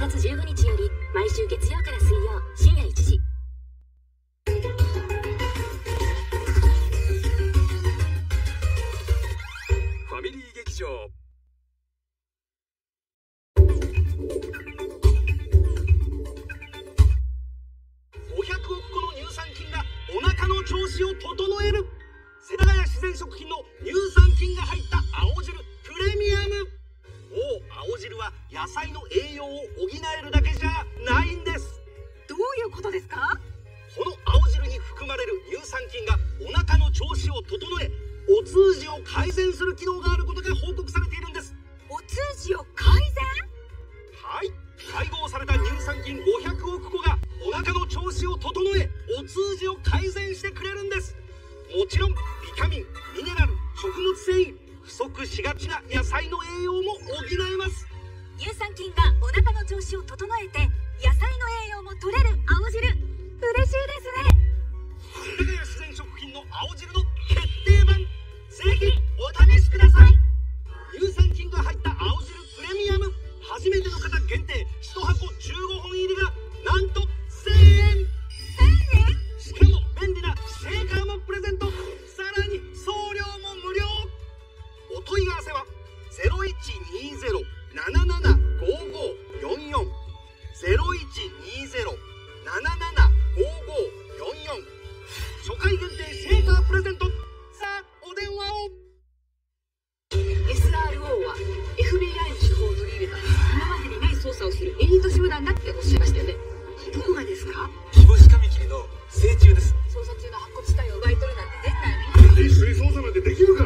月15日より毎週月曜から水曜深夜1時。 ファミリー劇場。500億個の乳酸菌がお腹の調子を整える。世田谷自然食品の乳酸菌が入った青汁プレミアム。青汁は野菜の栄養を補えるだけじゃないんです。 どういうことですか？ この青汁に含まれる乳酸菌がお腹の調子を整え、お通じを改善する機能があることが報告されているんです。 お通じを改善？ はい、配合された乳酸菌500億個がお腹の調子を整え、お通じを改善してくれるんです。もちろんビタミン、ミネラル、食物繊維、不足しがちな野菜の栄養も補えます。 乳酸菌がお腹の調子を整えて野菜の栄養も取れる青汁、嬉しいですね。 世田谷自然食品の青汁の決定版、ぜひお試しください。乳酸菌が入った青汁プレミアム、初めての方限定1箱15本入りがなんと1000円。しかも便利なシェーカーもプレゼント。さらに送料も無料。お問い合わせは 0120-775544 0120-775544。初回限定シェーカープレゼント。さあお電話を。 SRO は FBI の手法を取り入れた今までにない捜査をするエリート集団だっておっしゃいましたよね。どこがですか？ キボシカミキリの成虫です。 捜査中の白骨死体を奪い取るなんて絶対に。 一緒に捜査なんてできるか。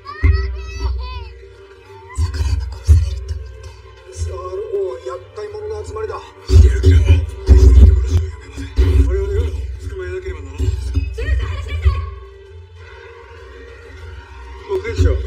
桜井が殺されるって思って。 SRO は厄介者の集まりだ。してやる気だな。大好きな殺しをやめません。我々が捕まえなければならない。 すぐさ話しなさい。 目撃者。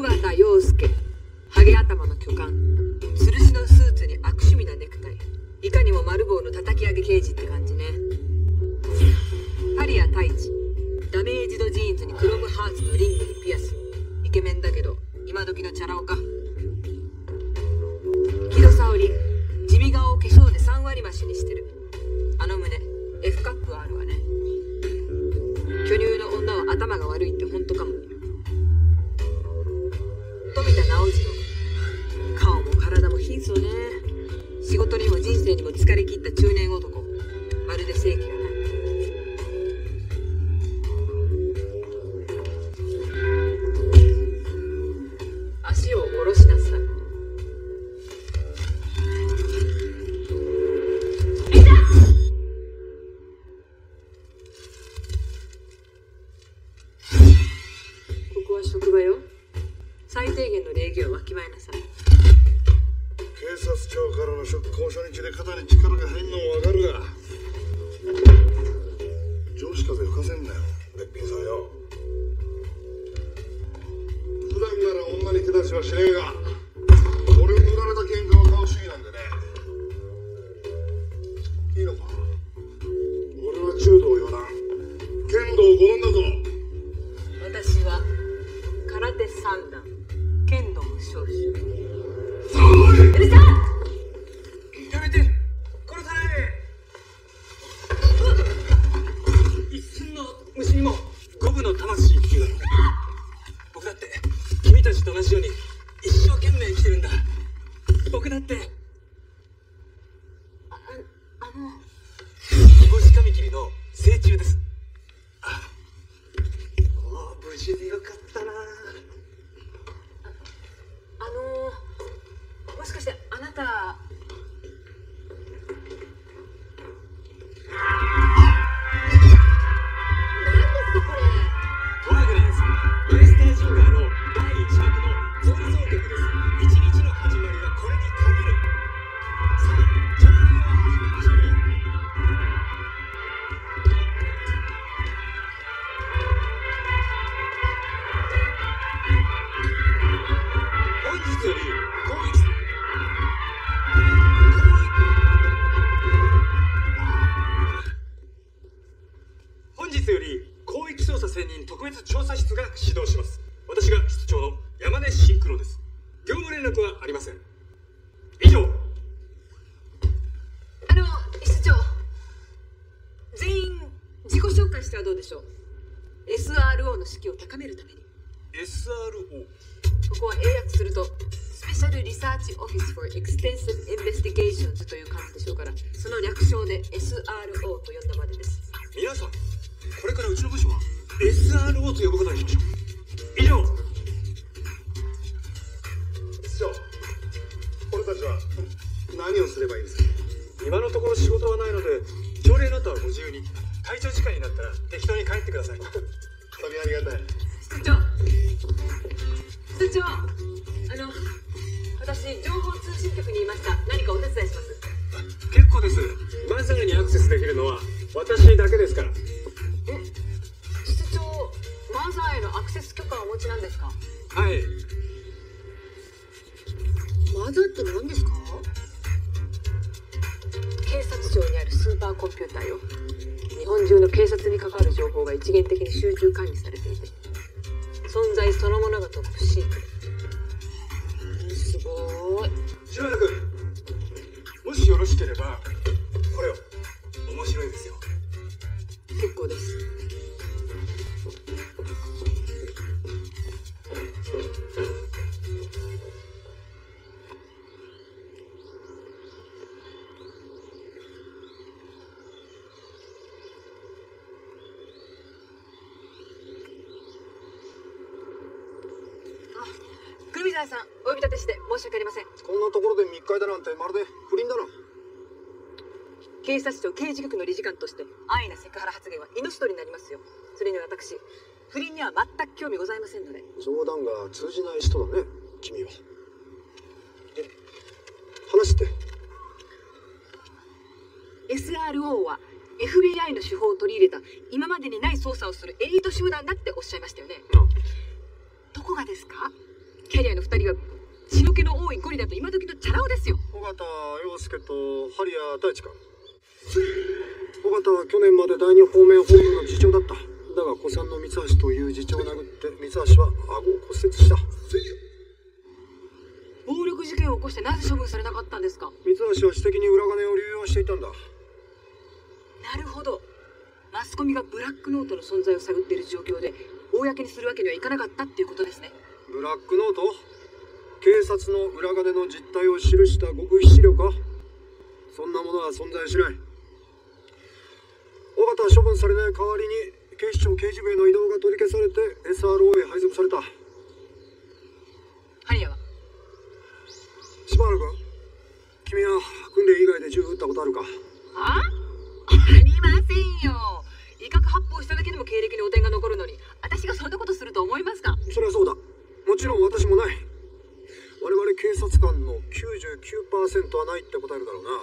田洋介、ハゲ頭の巨漢、吊るしのスーツに悪趣味なネクタイ、いかにも丸棒の叩き上げ刑事って感じね。針谷太一、ダメージドジーンズにクロムハーツのリングにピアス、イケメンだけど今時のチャラ男か。木戸沙織、地味顔を化粧で3割増しにしてる。あの胸 F カップあるわね。巨乳の女は頭が悪いって本当かも。富田直次郎、顔も体も貧相ね。仕事にも人生にも疲れ切った中年男、まるで正義がない。足を下ろしなさい。ここは職場よ。最低限の礼儀をわきまえなさい。 警察庁からの出向初日で肩に力が入んのもわかるが、上司風吹かせんなよ、べっぴんさんよ。普段なら女に手出しはしねえが、俺も売られた喧嘩は買う主義なんでね。いいのか、俺は柔道四段、剣道五段だぞ。 私は空手三段、剣道少主。うるさい！ やめて、殺さないで。一寸の虫にも五分の魂っていうだろ。僕だって君たちと同じように一生懸命生きてるんだ。僕だってイボシカミキリの成虫です。無事でよかったな。 もしかしてあなた。 ワーグナーです。ウェスタージンガーの第1幕の前奏曲です。一日の始まりはこれに限る。さあ、上映を始めましょう。本日より広域捜査専任特別調査室が始動します。私が室長の山根慎九郎です。業務連絡はありません。以上。 室長、全員自己紹介してはどうでしょう。 SRO の士気を高めるために。 SRO、 ここは英訳するとスペシャルリサーチオフィス for Extensive Investigations という感じでしょうから、その略称で SRO と呼んだまでです。 皆さん、これからうちの部署は SRO と呼ぶことにしましょう。以上。 室長、俺たちは何をすればいいですか？ 今のところ仕事はないので、朝礼の後はご自由に。会長時間になったら適当に帰ってください。 それありがたい。 室長、私情報通信局にいました。何かお手伝いします？ 結構です。マザーにアクセスできるのは私だけですから。 室長、マザーへのアクセス許可をお持ちなんですか？ はい。 マザーって何ですか？警察庁にあるスーパーコンピューターよ。日本中の警察に関わる情報が一元的に集中管理されていて、存在そのものがトップシークレット。すごい。 柴田君、もしよろしければこれを。面白いですよ。 結構です。くるみさん、お呼び立てして申し訳ありません。 こんなところで密会だなんてまるで不倫だな。 警察庁刑事局の理事官として安易なセクハラ発言は命取りになりますよ。それに私、不倫には全く興味ございませんので。 冗談が通じない人だね、君は。話って。 SRO は FBI の手法を取り入れた今までにない捜査をするエリート集団だっておっしゃいましたよね。どこがですか？ キャリアの2人は血の気の多いゴリラと今時のチャラ男ですよ。 尾形洋介と針谷太一か。尾形は去年まで第二方面本部の次長だった。だが古参の三橋という次長を殴って三橋は顎を骨折した。 暴力事件を起こしてなぜ処分されなかったんですか？ 三橋は私的に裏金を流用していたんだ。 なるほど。マスコミがブラックノートの存在を探っている状況で公にするわけにはいかなかったっていうことですね。 ブラックノート？警察の裏金の実態を記した極秘資料か？そんなものは存在しない。尾形は処分されない代わりに警視庁刑事部への異動が取り消されて SRO へ配属された。 針谷は？ 柴原君、君は訓練以外で銃撃ったことあるか？ ありませんよ。威嚇発砲しただけでも経歴に汚点が残るのに私がそんなことすると思いますか？ それはそうだ。もちろん私もない。我々警察官の 99% はないって答えるだろうな。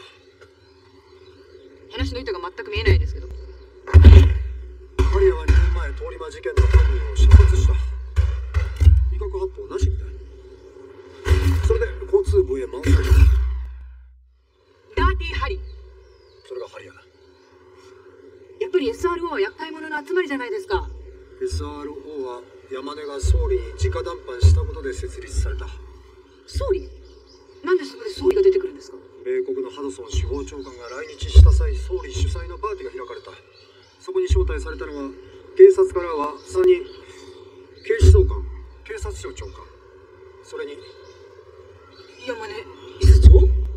話の意図が全く見えないですけど。 針谷は2年前通り魔事件の犯人を射殺した。威嚇発砲なしみたい。それで交通部へ回された。 ダーティーハリ。 それが針谷だ。 やっぱり SRO は厄介者の集まりじゃないですか。 SRO は山根が総理に直談判したことで設立された。 総理？なんでそこで総理が出てくるんですか？ 米国のハドソン司法長官が来日した際、総理主催のパーティーが開かれた。そこに招待されたのは警察からは3人、警視総監、警察庁長官、それに山根室長？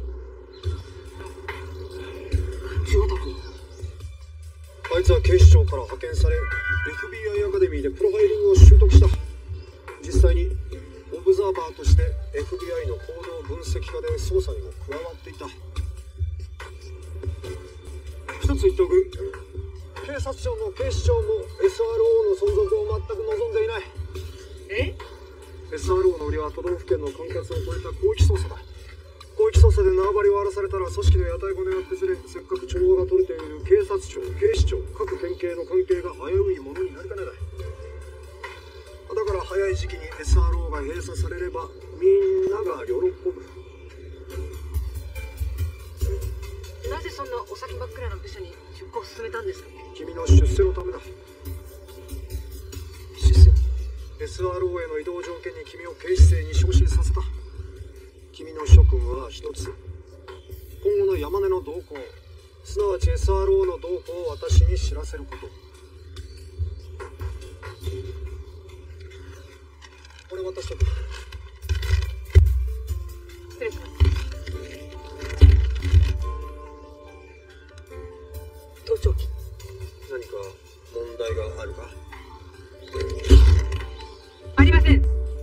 城田君。 あいつは警視庁から派遣され FBI アカデミーでプロファイリングを習得した。実際にオブザーバーとして FBI の行動分析家で捜査にも加わっていた。一つ言っておく。警察庁も警視庁も SRO の存続を全く望んでいない。 え？ SRO の売りは都道府県の管轄を超えた広域捜査だ。広域捜査で縄張りを荒らされたら組織の屋台骨が崩れ、せっかく調和が取れている警察庁、警視庁、各県警の関係が危ういものになりかねない。だから早い時期に SRO が閉鎖されればみんなが喜ぶ。 なぜそんなお先真っ暗な部署に出向を進めたんですか？ 君の出世のためだ。 出世？ SRO への移動条件に君を警視正に昇進させた。君の諸君は一つ。今後の山根の動向、すなわち SRO の動向を私に知らせること。これ渡しとく。 失礼します。盗聴器。 何か問題があるか？ ありません。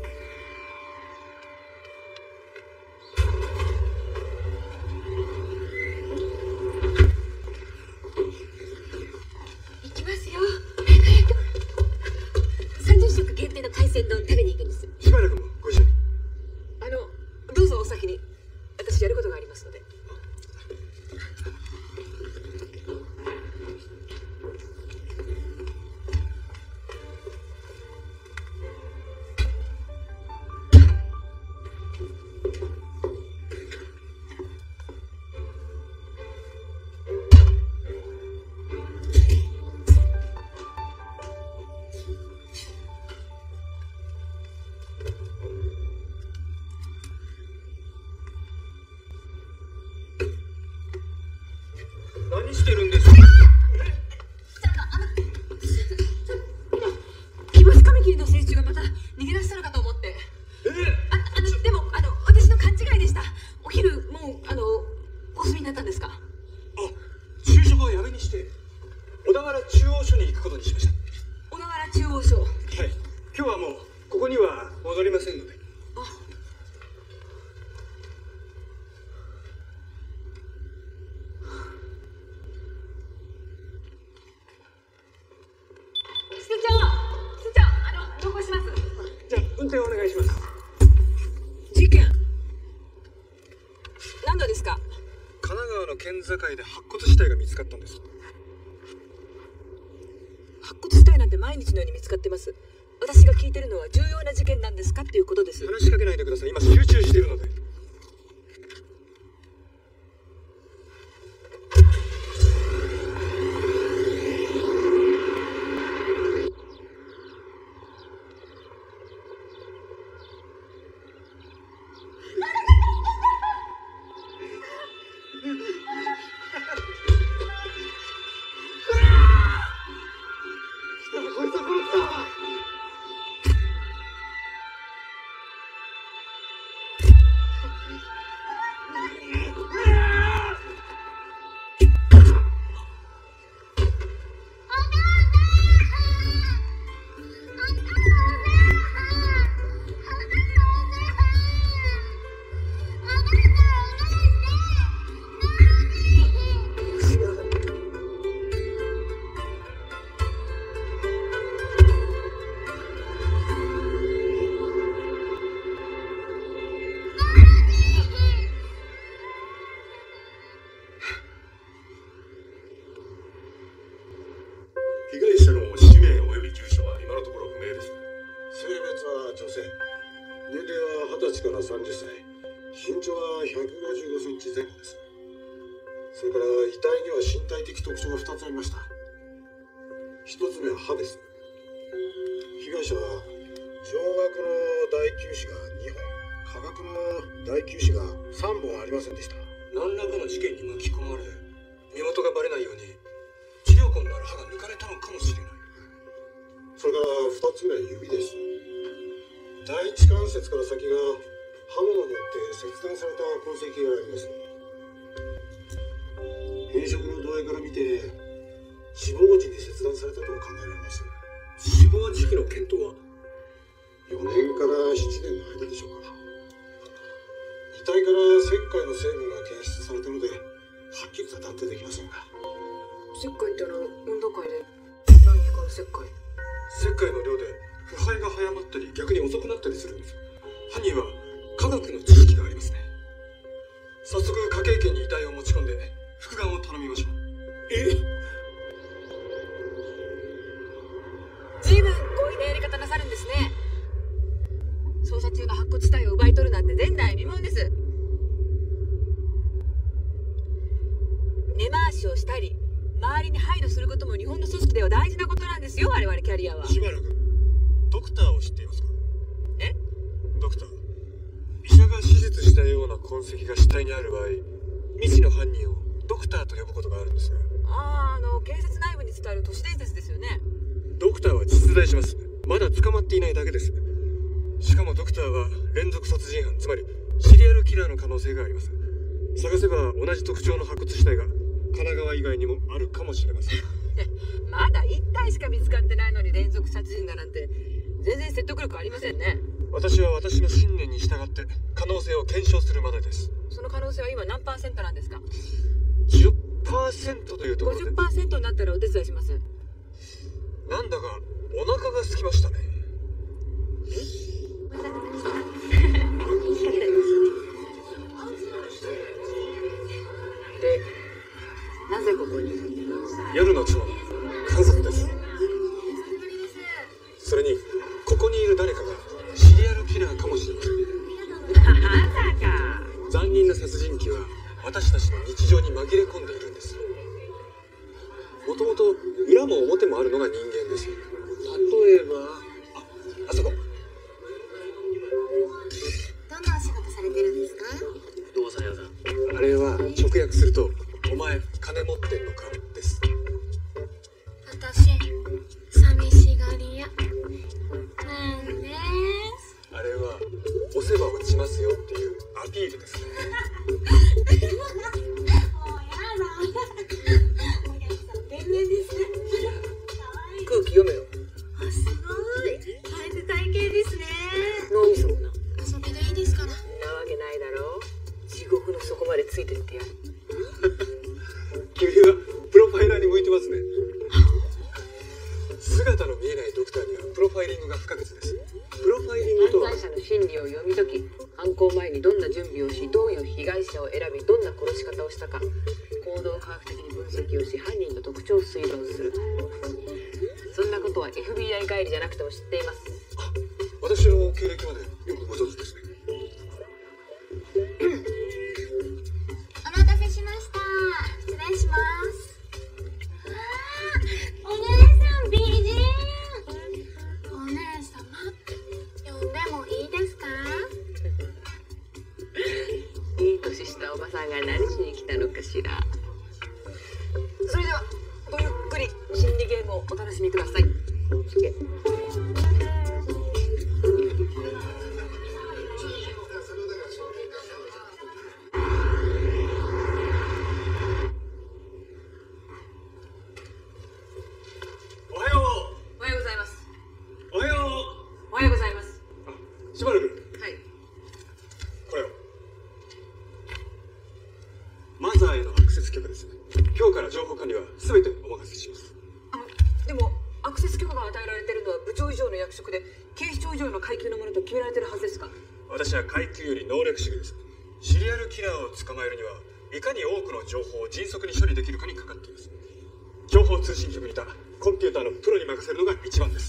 行きますよ。早く。30食限定の海鮮丼食べに行くんです。 しばらくもご一緒に。 どうぞお先に。私やることがありますので。 何してるんですか？ キマスカミキリの成虫がまた逃げ出したのかと思って。でも私の勘違いでした。お昼もうお済みになったんですか？ 昼食をやめにして小田原中央署に行くことにしました。 小田原中央署。 はい、今日はもうここには戻りませんので。 同行します。 じゃあ運転お願いします。 事件何度ですか？ 神奈川の県境で白骨死体が見つかったんです。 白骨死体なんて毎日のように見つかってます。 私が聞いてるのは重要な事件なんですかっていうことです。 話しかけないでください。今集中しているので。 被害者の氏名及び住所は今のところ不明です。 性別は女性、年齢は20歳から30歳、身長は155センチ前後です。それから遺体には身体的特徴が2つありました。1つ目は歯です。被害者は上顎の大臼歯が2本、下顎の大臼歯が3本ありませんでした。 何らかの事件に巻き込まれ、身元がバレないように治療痕のある歯が抜かれたのかもしれない。 それから2つ目は指です。第一関節から先が刃物によって切断された痕跡があります。変色の度合いから見て死亡時に切断されたと考えられます。 死亡時期の検討は 4年から7年の間でしょうか。遺体から石灰の成分が検出されたのではっきりと断定できませんが。 石灰って運動会で何光る石灰。 石灰の量で腐敗が早まったり逆に遅くなったりするんです。犯人は科学の知識がありますね。早速科警研に遺体を持ち込んで復顔を頼みましょう。 随分強引なやり方なさるんですね。捜査中の白骨死体を奪い取るなんて前代未聞です。根回しをしたり周りに配慮することも日本の組織では大事なことなんですよ。我々キャリアは。 しばらくドクターを知っていますか？ え？ ドクター、医者が手術したような痕跡が死体にある場合、未知の犯人をドクターと呼ぶことがあるんですが。 警察内部に伝わる都市伝説ですよね。 ドクターは実在します。まだ捕まっていないだけです。しかもドクターは連続殺人犯、つまりシリアルキラーの可能性があります。探せば同じ特徴の白骨死体が神奈川以外にもあるかもしれません。 まだ1体しか見つかってないのに連続殺人だなんて全然説得力ありませんね。 私は私の信念に従って可能性を検証するまでです。 その可能性は今何%なんですか？ 10% というところで 50% になったらお手伝いします。 なんだかお腹が空きましたね。で、なぜここに？ 夜の蝶の観察です。それにここにいる誰かがシリアルキラーかもしれません。残忍な殺人鬼は私たちの日常に紛れ込んでいるんです。もともと裏も表もあるのが人間です。例えばあそこ。 どんなお仕事されてるんですか？ 不動産屋さん。あれは直訳するとお前金持ってんのかです。 私寂しがり屋なんです。 あれは押せば落ちますよっていうアピールですね。 もうやだ。お客さん天然ですね。 空気読めよ。 あ、すごい。変えて体型ですね。 脳みそもな。 遊びがいいですから。 なわけないだろう。地獄の底までついてってやる。 君はプロファイラーに向いてますね。姿の見えないドクターにはプロファイリングが不可欠です。プロファイリングとは犯罪者の心理を読み解き、犯行前にどんな準備をし、どういう被害者を選び、どんな殺し方をしたか、行動を科学的に分析をし、犯人の特徴を推論する。 そんなことは FBI 帰りじゃなくても知っています。 私の経歴までよくご存知ですね。 お待たせしました。失礼します。お姉さん美人。お姉様呼んでもいいですか？ いい年したおばさんが何しに来たのかしら。それではごゆっくり心理ゲームをお楽しみください。 おはよう。 おはようございます。 おはよう。 おはようございます。 しばらくはい。 これを。マザーへのアクセス許可です。今日から情報管理は全てお任せします。 でもアクセス許可が与えられているのは部長以上の役職で警視庁以上の階級のものと決められているはずですか？ 私は階級より能力主義です。シリアルキラーを捕まえるにはいかに多くの情報を迅速に処理できるかにかかっています。情報通信局にいたコンピューターのプロに任せるのが一番です。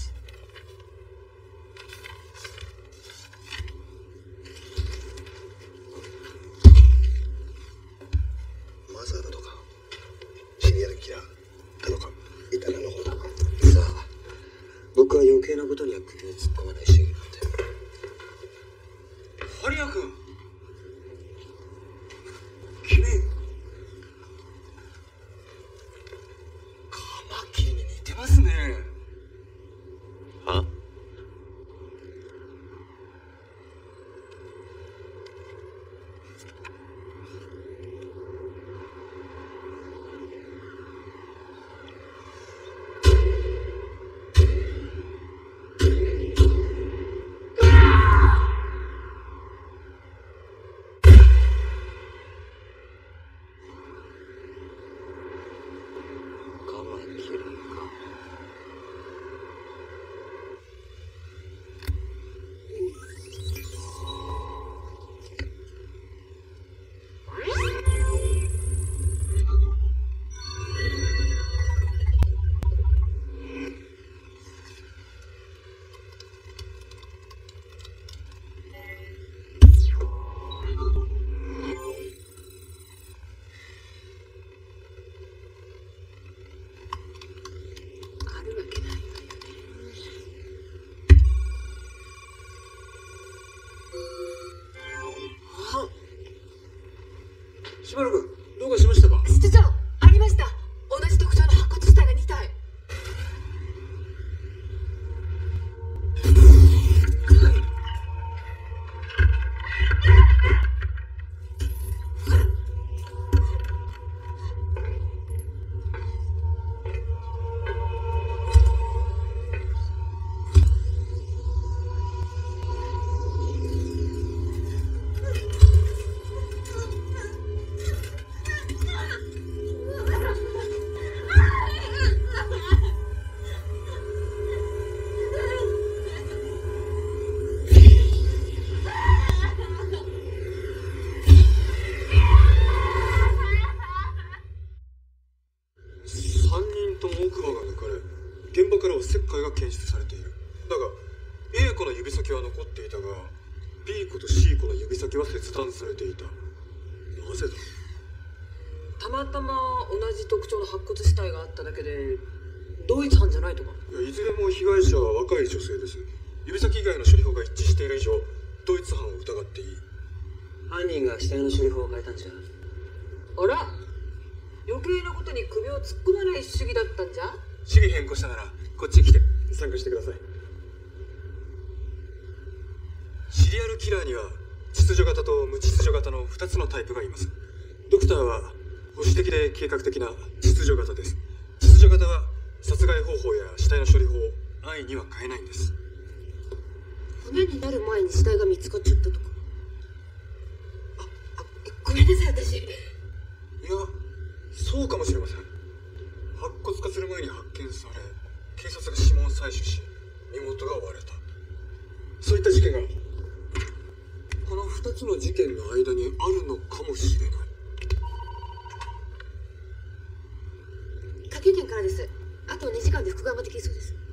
マザーだとかシリアルキラーだとかいたらの方だ。 さあ、僕は余計なことには首を突っ込まない主義なんで。 ハリア君、君カマキリに似てますね。 は？カマキリか。あるわけないわよね。 しばらくどうかしましたか？ 室長、ありました。同じ特徴の白骨死体が2体。 3人とも奥歯が抜かれ、現場からは石灰が検出されている。だが A 子の指先は残っていたが B 子と C 子の指先は切断されていた。なぜだ？ たまたま同じ特徴の白骨死体があっただけで同一犯じゃないとか？ いずれも被害者は若い女性です。指先以外の処理法が一致している以上同一犯を疑っていい。 犯人が死体の処理法を変えたんじゃ。 あら、余計なことに首を突っ込まない主義だったんじゃ？ 主義変更したならこっちに来て参加してください。シリアルキラーには秩序型と無秩序型の2つのタイプがいます。ドクターは保守的で計画的な秩序型です。秩序型は殺害方法や死体の処理法を安易には変えないんです。 骨になる前に死体が見つかっちゃったとか？ごめんなさい、私。 いや、そうかもしれません。白骨化する前に発見され、警察が指紋を採取し、身元が割れた。そういった事件がこの2つの事件の間にあるのかもしれない。 科警研からです。あと2時間で復顔ができるそうです。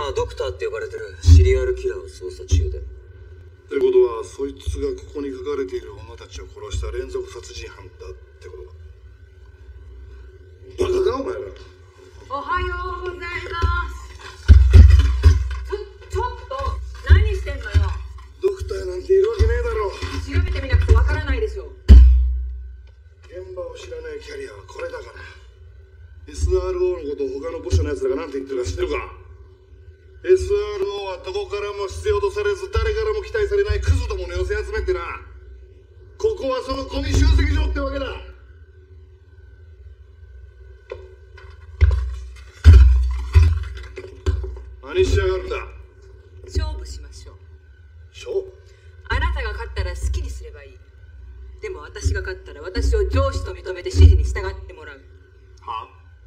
今ドクターって呼ばれてるシリアルキラーを捜査中で。 ってことはそいつがここに書かれている女たちを殺した連続殺人犯だってことか。バカかお前ら。 おはようございます。ちょっと何してんのよ。 ドクターなんているわけねえだろ。 調べてみなくてわからないでしょ。 現場を知らないキャリアはこれだから。 SRO のことを他の部署のやつらが何て言ってるか知ってるか。 SRO はどこからも必要とされず誰からも期待されないクズどもの寄せ集めってな。ここはそのゴミ集積場ってわけだ。何しやがるんだ。 勝負しましょう。 勝負？ あなたが勝ったら好きにすればいい。でも私が勝ったら私を上司と認めて指示に従ってもらう。 は？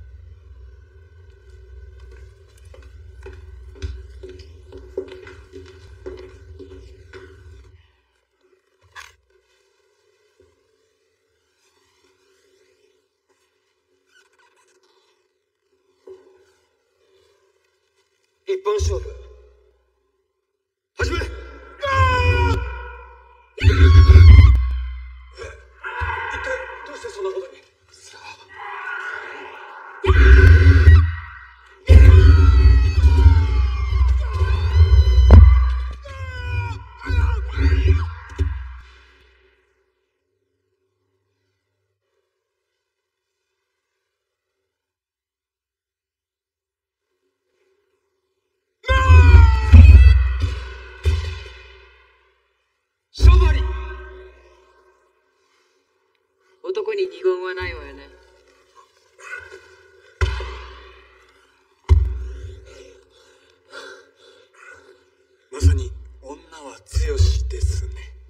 一本勝負始め。一体どうしてそんなことに。さあ男に二言はないわよね。 まさに女は強しですね。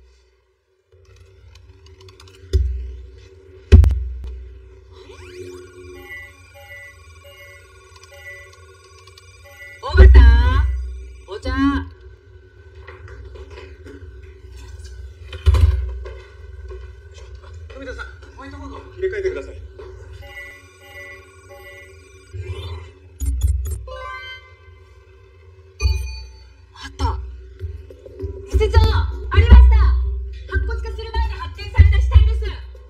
おばたお茶。 富田さん、ホワイトボード入れ替えてください。 あった。室長、ありました。白骨化する前に発見された死体です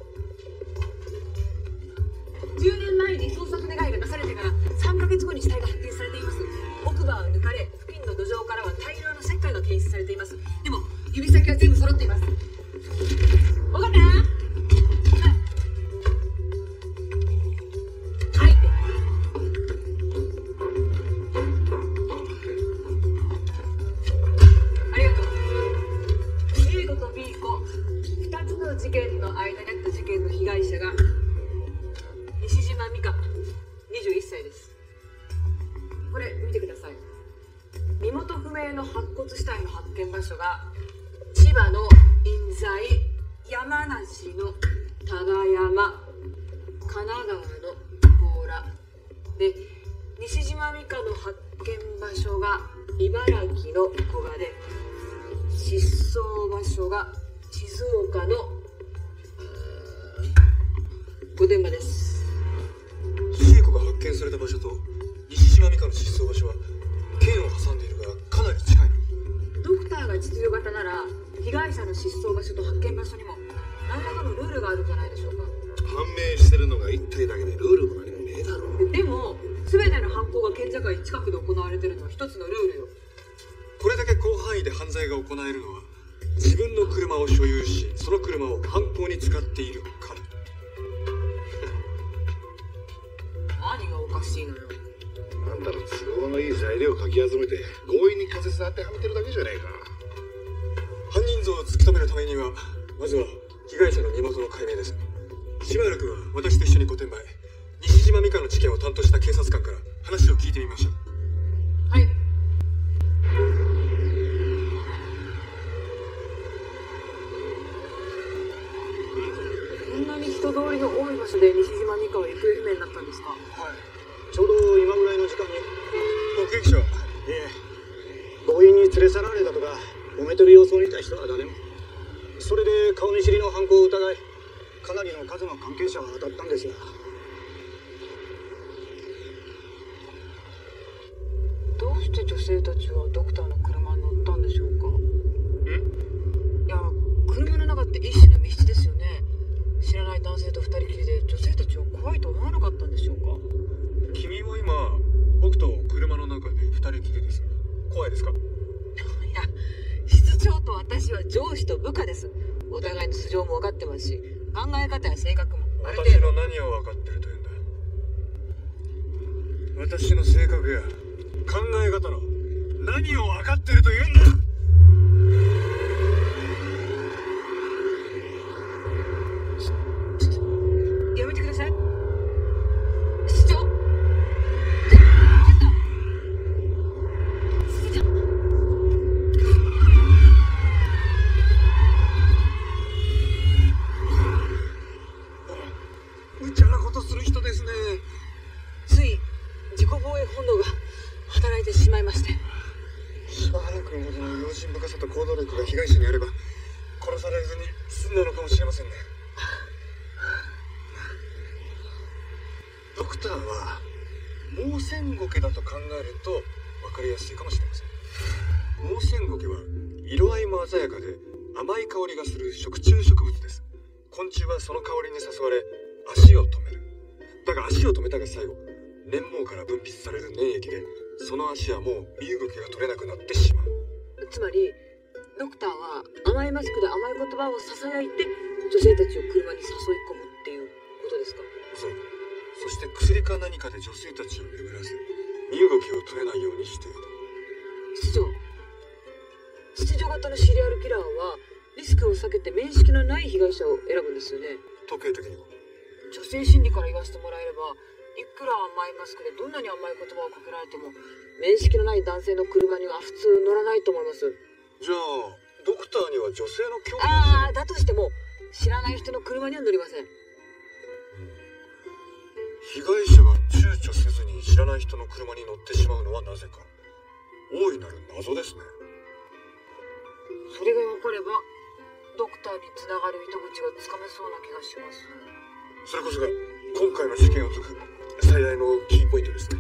。10年前に捜索願いが出されてから3ヶ月後に死体が発見されています。奥歯は抜かれ、付近の土壌からは大量の石灰が検出されています。でも指先は全部揃っています。尾形、事件の間にあった事件の被害者が西島美香21歳です。これ見てください。身元不明の白骨死体の発見場所が千葉の印西、山梨の多賀山、神奈川の甲羅で、西島美香の発見場所が茨城の古河で、失踪場所が静岡の御殿場です。 シエコが発見された場所と西島美香の失踪場所は県を挟んでいるからかなり近いの。 ドクターが実用型なら被害者の失踪場所と発見場所にも何らかのルールがあるんじゃないでしょうか。 判明してるのが1体だけでルールも何もねえだろ。 でも全ての犯行が県境近くで行われてるのは一つのルールよ。 これだけ広範囲で犯罪が行えるのは自分の車を所有しその車を犯行に使っているから。 何がおかしいのよ。 あんたの都合のいい材料をかき集めて強引に仮説当てはめてるだけじゃねえか。 犯人像を突き止めるためにはまずは被害者の身元の解明です。しばらくは私と一緒に御殿場へ西島美香の事件を担当した警察官から話を聞いてみましょう。 はい。こんなに人通りの多い場所で西島美香は行方不明になったんですか。 はい、ちょうど今ぐらいの時間に。 目撃者は？ 強引に連れ去られたとか揉めてる様子を見た人は誰も。それで顔見知りの犯行を疑いかなりの数の関係者が当たったんですが。 どうしてして女性たちはドクターの車に乗ったんでしょうか。いや、車の中って一種の密室ですよね。知らない男性と二人きりで女性たちは怖いと思わなかったんでしょうか。 君も今僕と車の中で二人きりです。怖いですか？ いや、室長と私は上司と部下です。お互いの素性も分かってますし、考え方や性格もある程度。 私の何を分かってるというんだ。私の性格や考え方の何を分かってるというんだ。 やめてください。室長。 無茶なことする人ですね。 つい自己防衛本能が働いてしまいまして。 柴原君ほどの用心深さと行動力が被害者にあれば殺されずに済んだのかもしれませんね。ドクターはモウセンゴケだと考えると分かりやすいかもしれません。モウセンゴケは色合いも鮮やかで甘い香りがする食虫植物です。昆虫はその香りに誘われ足を止める。だが足を止めたが最後、粘毛から分泌される粘液でその足はもう身動きが取れなくなってしまう。 つまりドクターは甘いマスクで甘い言葉をささやいて女性たちを車に誘い込むっていうことですか？ そう。そして薬か何かで女性たちを眠らせ身動きを取れないようにしている。 室長型のシリアルキラーはリスクを避けて面識のない被害者を選ぶんですよね。 時計的には女性心理から言わせてもらえれば、いくら甘いマスクでどんなに甘い言葉をかけられても面識のない男性の車には普通乗らないと思います。 じゃあドクターには女性の興味だとしても知らない人の車には乗りません。 被害者が躊躇せずに知らない人の車に乗ってしまうのはなぜか。大いなる謎ですね。 それが分かればドクターにつながる糸口がつかめそうな気がします。 それこそが今回の事件を解く最大のキーポイントですね。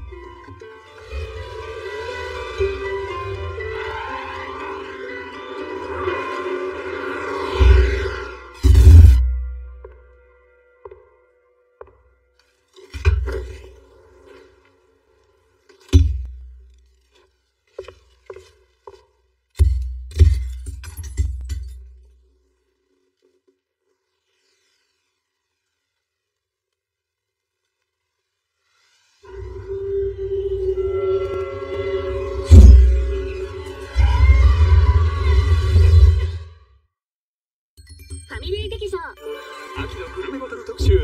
秋のグルメバトル特集。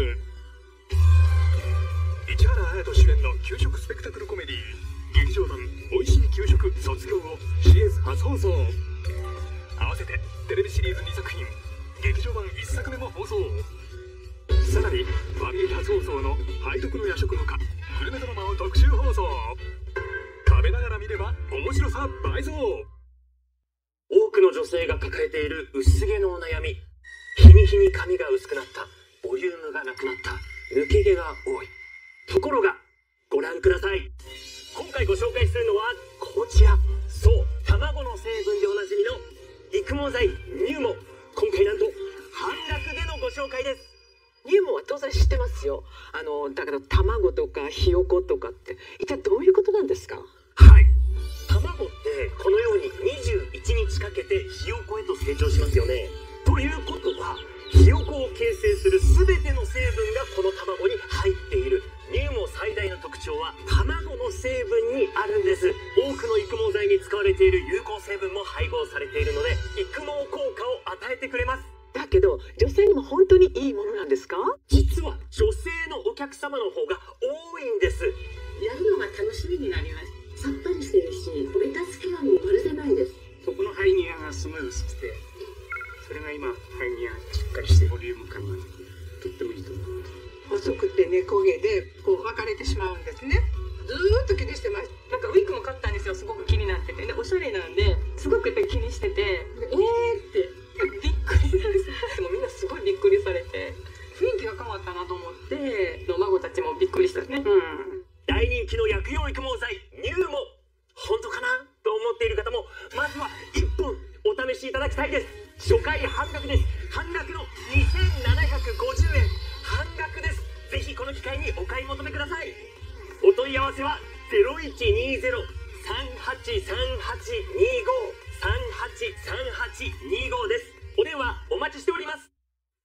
市原隼人主演の給食スペクタクルコメディ劇場版おいしい給食卒業を CS 初放送。合わせてテレビシリーズ2作品、劇場版1作目も放送。さらにファミリー初放送の背徳の夜食の家グルメドラマを特集放送。食べながら見れば面白さ倍増。 多くの女性が抱えている薄毛のお悩み。日に日に髪が薄くなった、ボリュームがなくなった、抜け毛が多い。ところがご覧ください。今回ご紹介するのはこちら。そう、卵の成分でおなじみの育毛剤ニューモ。今回なんと半額でのご紹介です。 ニューモは当然知ってますよ。だけど卵とかひよことかって一体どういうことなんですか？ はい、卵ってこのように21日かけてひよこへと成長しますよね。ということはひよこを形成する全ての成分がこの卵に入っている。ニューモ最大の特徴は卵の成分にあるんです。多くの育毛剤に使われている有効成分も配合されているので育毛効果を与えてくれます。 だけど女性にも本当にいいものなんですか？ 実は女性のお客様の方が多いんです。 やるのが楽しみになります。さっぱりしてるし、ベタつきはもうまるでないです。 そこのハイニアがすごい薄くて、それが今ハイニアしっかりしてボリューム感がとってもいいと思う。 細くて猫毛でこう分かれてしまうんですね。ずーっと気にしてます。 なんかウィッグも買ったんですよ。すごく気になってて、でおしゃれなんですごく気にしてて、ってびっくりです。でもみんなすごいびっくりされて、雰囲気が変わったなと思って、孫たちもびっくりしたね。 大人気の薬用育毛剤ニューモ、本当かな？ 回半額です。半額の2750円。半額です。ぜひこの機会にお買い求めください。お問い合わせは0120-383825 です。お電話お待ちしております。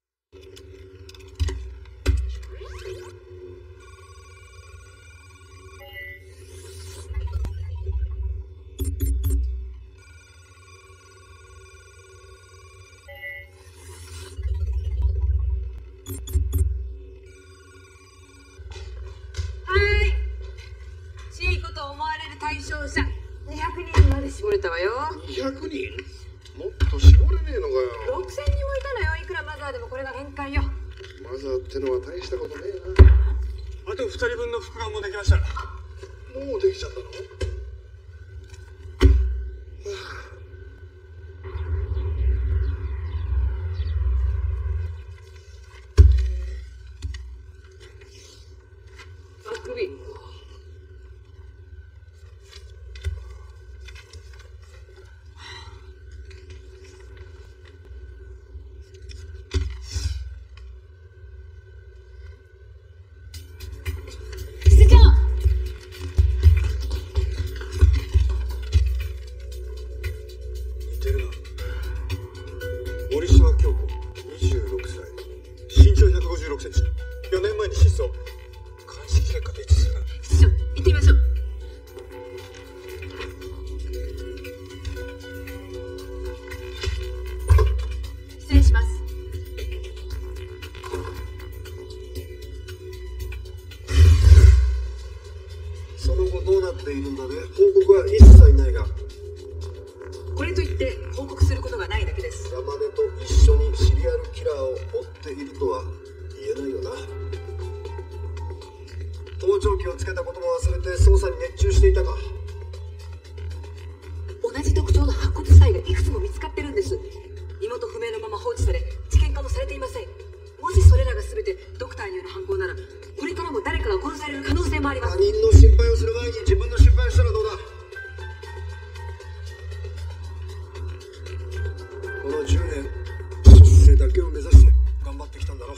対象者200人まで絞れたわよ。 200人？もっと絞れねえのかよ。 6000人もいたのよ。いくらマザーでもこれが限界よ。 マザーってのは大したことねえな。 あと2人分の復顔もできました。 もうできちゃったの？ あくび。 森島京子、26歳、身長156センチ、4年前に失踪。鑑識結果と一致するな。 室長、行ってみましょう。失礼します。 その後どうなっているんだね。報告は一切ないが。 これといって報告することがないだけです。 山根と一緒にシリアルキラーを追っているとは言えないよな。盗聴器をつけたことも忘れて捜査に熱中していたか。 同じ特徴の白骨死体がいくつも見つかってるんです。身元不明のまま放置され事件化もされていません。もしそれらが全てドクターによる犯行なら、これからも誰かが殺される可能性もあります。 他人の心配をする前に自分の心配をしたらどうだ。この10年出世だけを目指して頑張ってきたんだろう。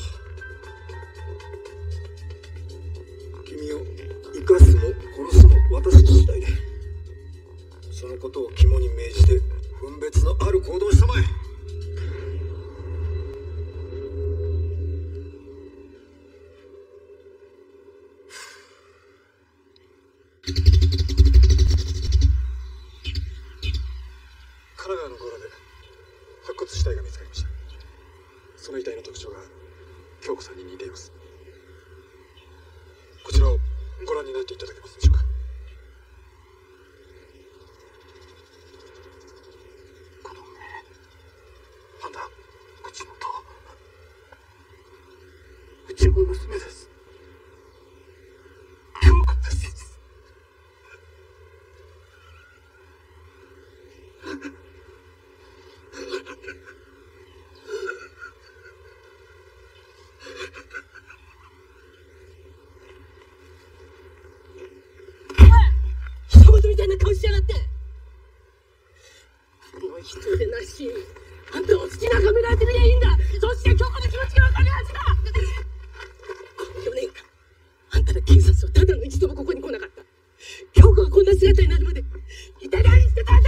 君を生かすも殺すも私次第で、そのことを肝に銘じて分別のある行動をしたまえ。 神奈川の強羅で白骨死体が見つかりました。その遺体の特徴が京子さんに似ています。こちらをご覧になっていただけますでしょうか。この目、あんたうちのとうちの娘です。京子です。 みたいな顔しやがって。もう一人でなし、あんたを好きなカメラやってみりゃいいんだ。そうして京子の気持ちが分かるはずだ。4年間あんたの警察はただの一度もここに来なかった。京子がこんな姿になるまでいたがりしてたんだ。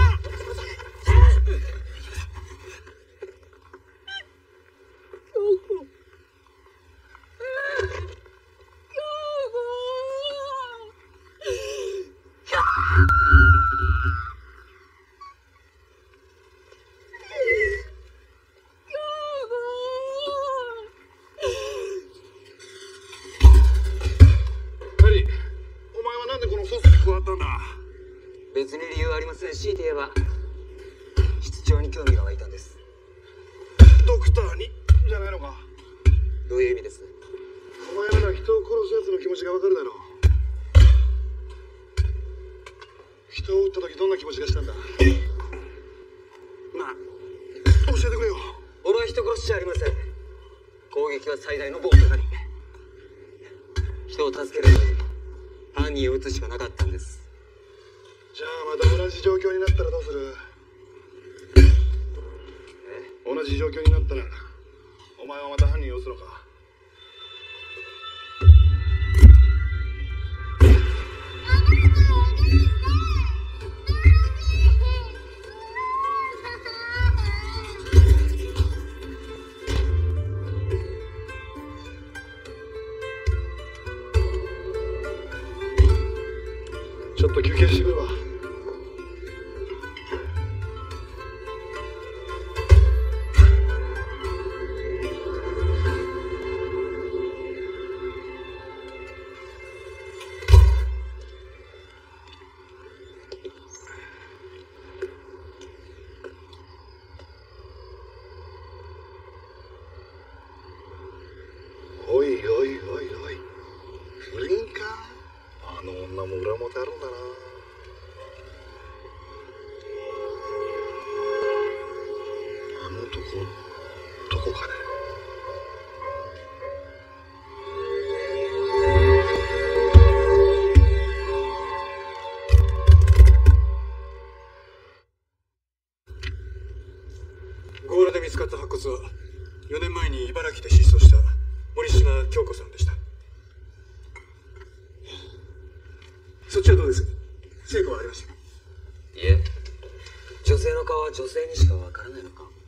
別に理由はありません。強いて言えば室長に興味が湧いたんです。 ドクターにじゃないのか。 どういう意味です？ お前なら人を殺す奴の気持ちがわかるだろう。人を撃った時どんな気持ちがしたんだ。なあ、教えてくれよ。 俺は人殺しじゃありません。攻撃は最大の防御狩り。人を助けるのに犯人を撃つしかなかったんです。 じゃあまた同じ状況になったらどうする？ 同じ状況になったらお前はまた犯人を撃つのか？ちょっと休憩してくるわ。おいおいおいおい、不倫か？あの女も裏表あるんだな。あの男どこかね？ 強羅で見つかった白骨は4年前に茨城で失踪した森島京子さんでした。そっちはどうです？成果はありましたか？ いえ、女性の顔は女性にしかわからないのかも。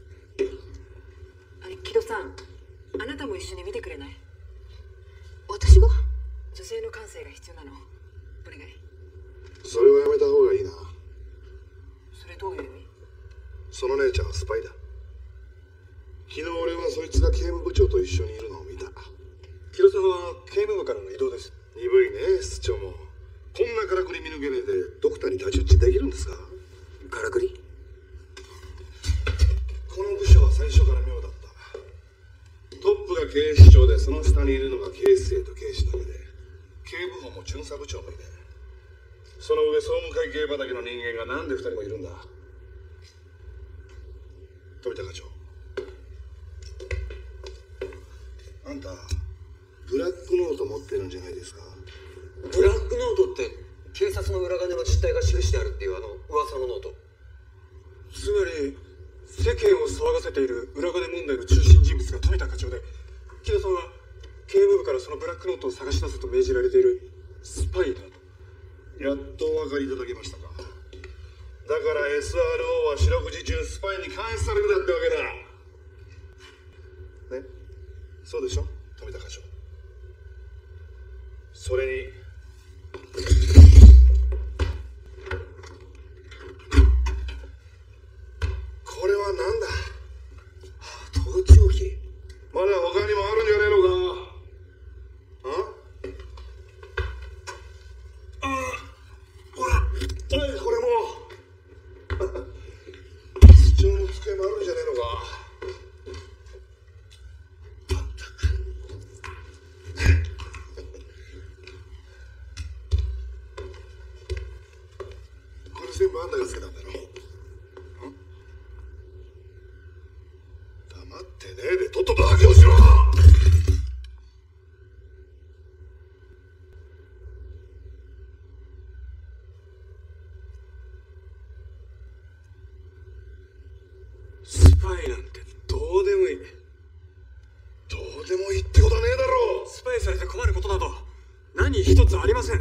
木戸さん、あなたも一緒に見てくれない？ 私が？ 女性の感性が必要なの。お願い。 それはやめた方がいいな。 それどういう意味？ その姉ちゃんはスパイだ。昨日俺はそいつが警務部長と一緒にいるのを見た。 木戸さんは警務部からの異動です。 鈍いね、室長も。こんなからくり見抜けねえでドクターに太刀打ちできるんですか？ からくり？ この部署は最初から妙だった。トップが警視庁でその下にいるのが警視正と警視だけで、警部補も巡査部長もいねえ。その上総務会系畑の人間がなんで2人もいるんだ？富田課長、あんたブラックノート持ってるんじゃないですか？ ブラックノートって警察の裏金の実態が記してあるっていう噂のノート。 つまり世間を騒がせている裏金問題の中心人物が富田課長で、木戸さんは警務部からそのブラックノートを探し出せと命じられているスパイだと。 やっとお分かりいただけましたか。だから SRO は四六時中スパイに監視されるだってわけだね。そうでしょ富田課長。それにこれは何だ？盗聴器。まだ他にもあるんじゃねえのか？ほら、はい、これも室長の机もあるんじゃねえのか？全部あんたがつけたんだろ。黙ってねえでとっとと発表しろ。 スパイなんてどうでもいい。 どうでもいいってことはねえだろ。 スパイされて困ることなど何一つありません。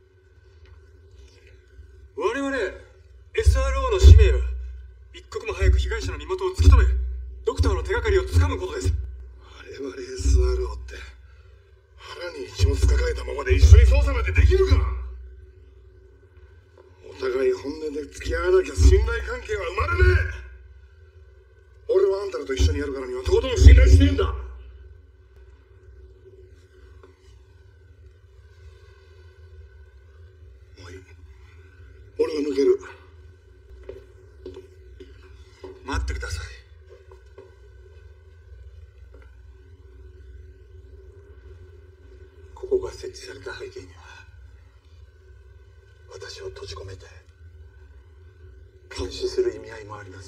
我々 SRO の使命は一刻も早く被害者の身元を突き止め、ドクターの手がかりをつかむことです。 我々 SRO って腹に一物抱えたままで一緒に捜査なんてできるか？お互い本音で付き合わなきゃ信頼関係は生まれねえ。俺はあんたらと一緒にやるからにはとことん信頼してんだ。もういい。俺が抜ける。 待ってください。ここが設置された背景には、私を閉じ込めて監視する意味合いもあります。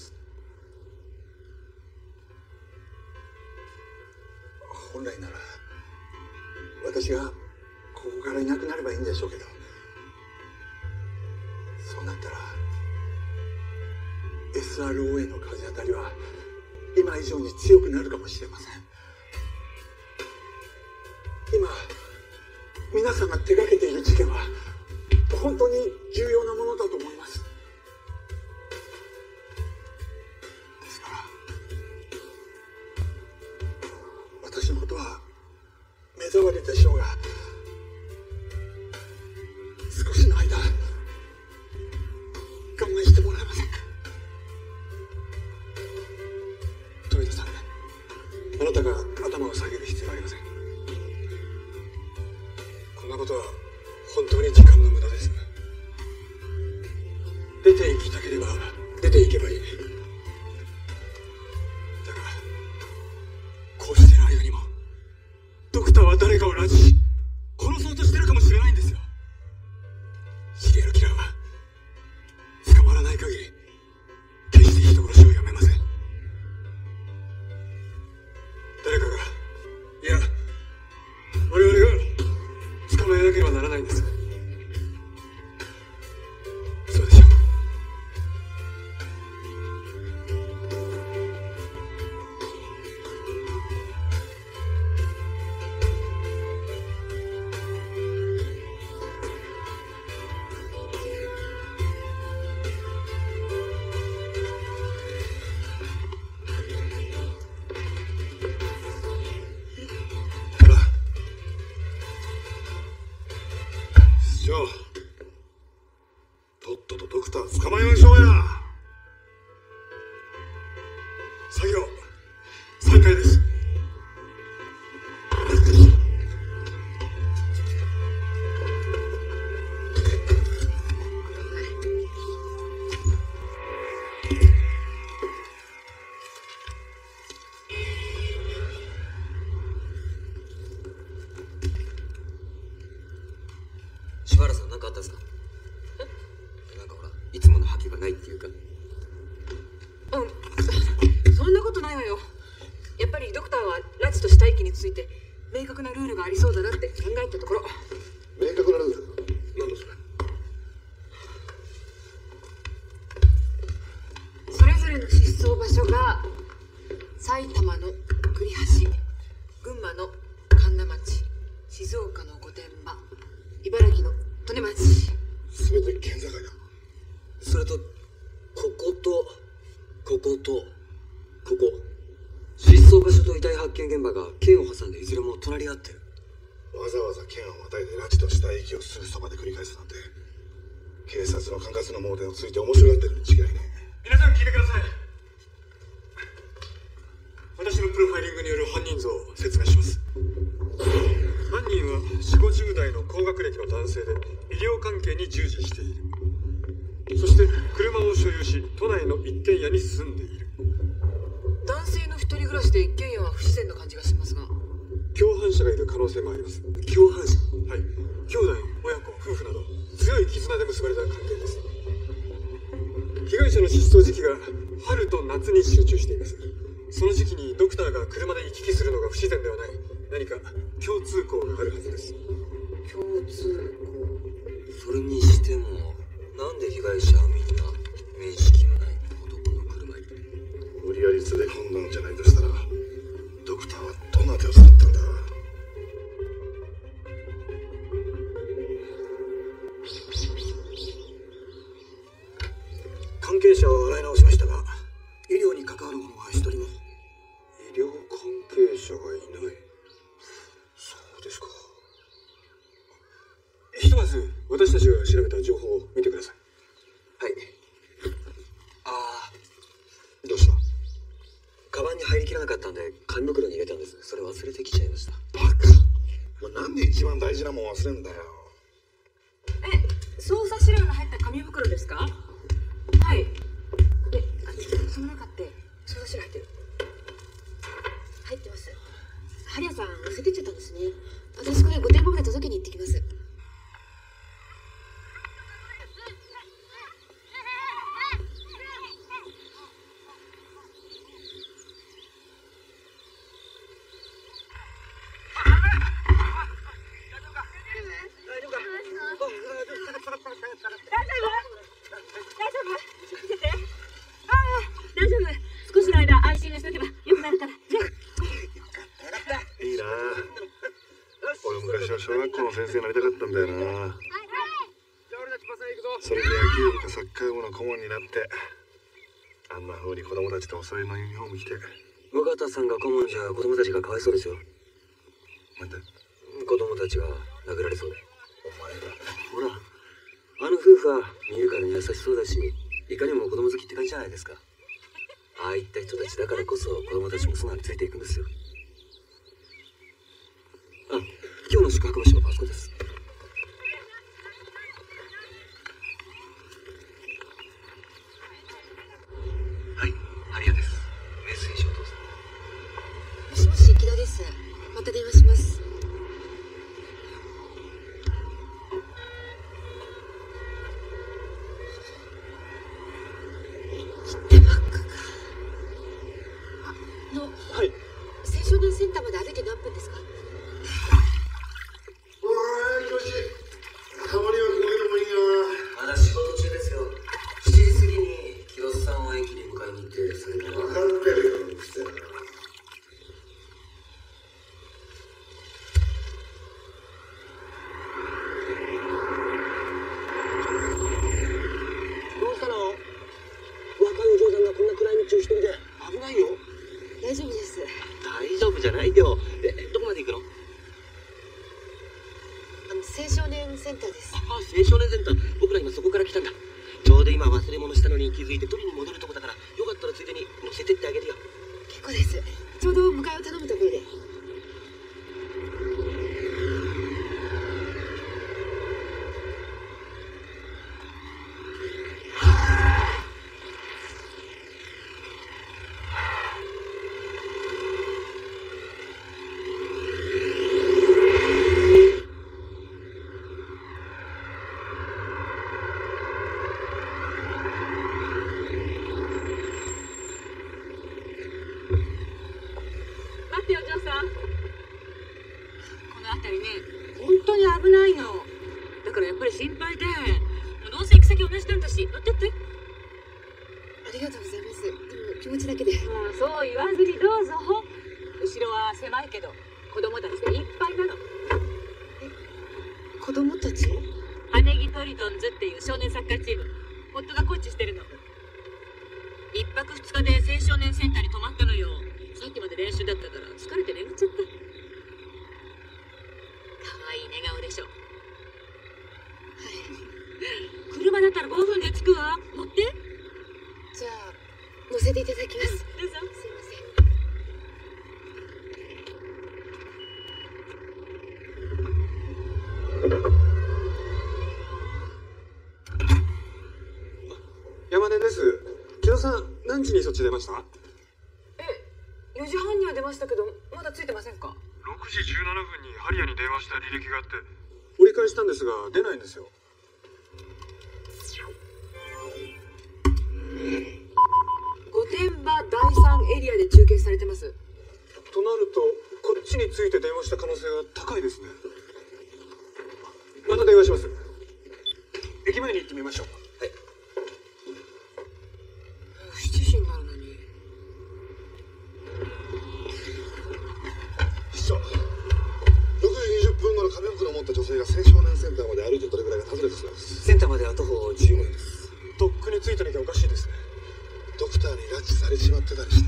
本来なら私がここからいなくなればいいんでしょうけど、そうなったら SRO への風当たりは今以上に強くなるかもしれません。今皆さんが手がけている事件は本当に重要なものだと思います。ですから私のことは目障りでしょうが、少しの間我慢してもらえませんか。豊田さん、あなたが頭を下げる必要はありません。こんなことは本当に時間の無駄です。出て行きたければ出て行けばいい。だがこうしてる間にもドクターは誰かを拉致し殺そうとしてるかもしれないんですよ。シリアルキラーは捕まらない限り決して人殺しをやめません。誰かが、いや我々が捕まえなければならないんです。そうでしょう。 とっととドクター捕まえましょうや。 作業再開です。 柴原さん、何かあったんですか？なんかほら、いつもの覇気がないっていうか。 そんなことないわよ。やっぱりドクターは拉致と死体遺棄について明確なルールがありそうだなって考えたところ。 明確なルール？なんだそれ。 それぞれの失踪場所が埼玉の栗橋、群馬の神流町、静岡の御殿場、茨城の利根町。 すべて県境だ。 それとこことこことここ、失踪場所と遺体発見現場が県を挟んでいずれも隣り合ってる。 わざわざ県をまたいで拉致と死体遺棄をすぐそばで繰り返すなんて、警察の管轄の盲点をついて面白がってるに違いねえ。 皆さん聞いてください。私のプロファイリングによる犯人像を説明します。犯人は4、50代の高学歴の男性で医療関係に従事している。そして車を所有し都内の一軒家に住んでいる。 男性の一人暮らしで一軒家は不自然な感じがしますが、 共犯者がいる可能性もあります。 共犯者？ はい、兄弟、親子、夫婦など強い絆で結ばれた関係です。被害者の失踪時期が春と夏に集中しています。その時期にドクターが車で行き来するのが不自然ではない、何か共通項があるはずです。 共通項？ それにしてもなんで被害者はみんな面識のない男の車に？ 無理やり連れ込んだんじゃないとしたら、ドクターはどんな手を使ったんだ？ 関係者を洗い直しましたが、医療に関わる者は一人も。医療関係者がいない。そうですか。ひとまず私たちが調べた情報を見てください。 はい。ああ、 どうした？ カバンに入りきらなかったんで紙袋に入れたんです。それ忘れてきちゃいました。 バカ。お前なんで一番大事なもん忘れんだよ。 捜査資料の入った紙袋ですか？はい。その中って捜査資料入ってる？ 入ってます。ハリアさん忘れてっちゃったんですね。私これ御殿場まで届けに行ってきます。 大丈夫。少しの間安心しておけば昔は小学校の先生になりたかったんだよな。それで野球部かサッカー部の顧問になって、あんな風に子供たちとおそろいのユニフォーム着て。 尾形さんが顧問じゃ子供たちがかわいそうですよ。 なんで？ 子供たちが殴られそうで。お前がほら、あの夫婦は見るからに優しそうだし、いかにも子供好きって感じじゃないですか。ああいった人たちだからこそ子供たちも素直についていくんですよ。あ、今日の宿泊場所のパスコです。はい、ハリアです。メッセージをどうぞ。 もしもし、木戸です。また電話します。 はい。 青少年センターまで歩いて何分ですか？ うわー、気持ちいい。たまにはこういうのもいいな。 まだ仕事中ですよ。7時過ぎに木戸さんを駅に迎えに行って、それから分かってるよ、うるせえな。 どうしたの？若いお嬢さんがこんな暗い道を一人で。危ないよ。 大丈夫です。 大丈夫じゃないよ。どこまで行くの？ 青少年センターです。 あ、青少年センター。僕ら今そこから来たんだ。ちょうど今忘れ物したのに気づいて取りに戻るとこだから、よかったらついでに乗せてってあげるよ。 結構です。ちょうど迎えを頼むところで。 危ないの。だからやっぱり心配で、どうせ行き先同じなんだし、乗ってって。 ありがとうございます。でも気持ちだけで。 もうそう言わずにどうぞ。後ろは狭いけど子供たちでいっぱいなの。 子供たち？ 羽木トリトンズっていう少年サッカーチーム、夫がコーチしてるの。一泊二日で青少年センターに泊まったのよ。さっきまで練習だったから疲れて眠っちゃった。可愛い寝顔でしょ。はい。車だったら5分で着くわ。乗って。 じゃあ乗せていただきます。 どうぞ。 すいません。 山根です。木戸さん、何時にそっち出ました？ 4時半には出ましたけど、まだついてませんか？ 6時17分にハリアに電話した履歴があって、折り返したんですが出ないんですよ。 御殿場第3エリアで中継されてます。 となるとこっちについて電話した可能性が高いですね。また電話します。駅前に行ってみましょう。 はい。 7時になるのに。 市長、6時20分頃紙袋を持った女性が青少年センターまで歩いてどれぐらいがたずれてそうです。 センターまでは徒歩15分です。 とっくについてなきゃおかしいですね。 ドクターに拉致されちまってたりして。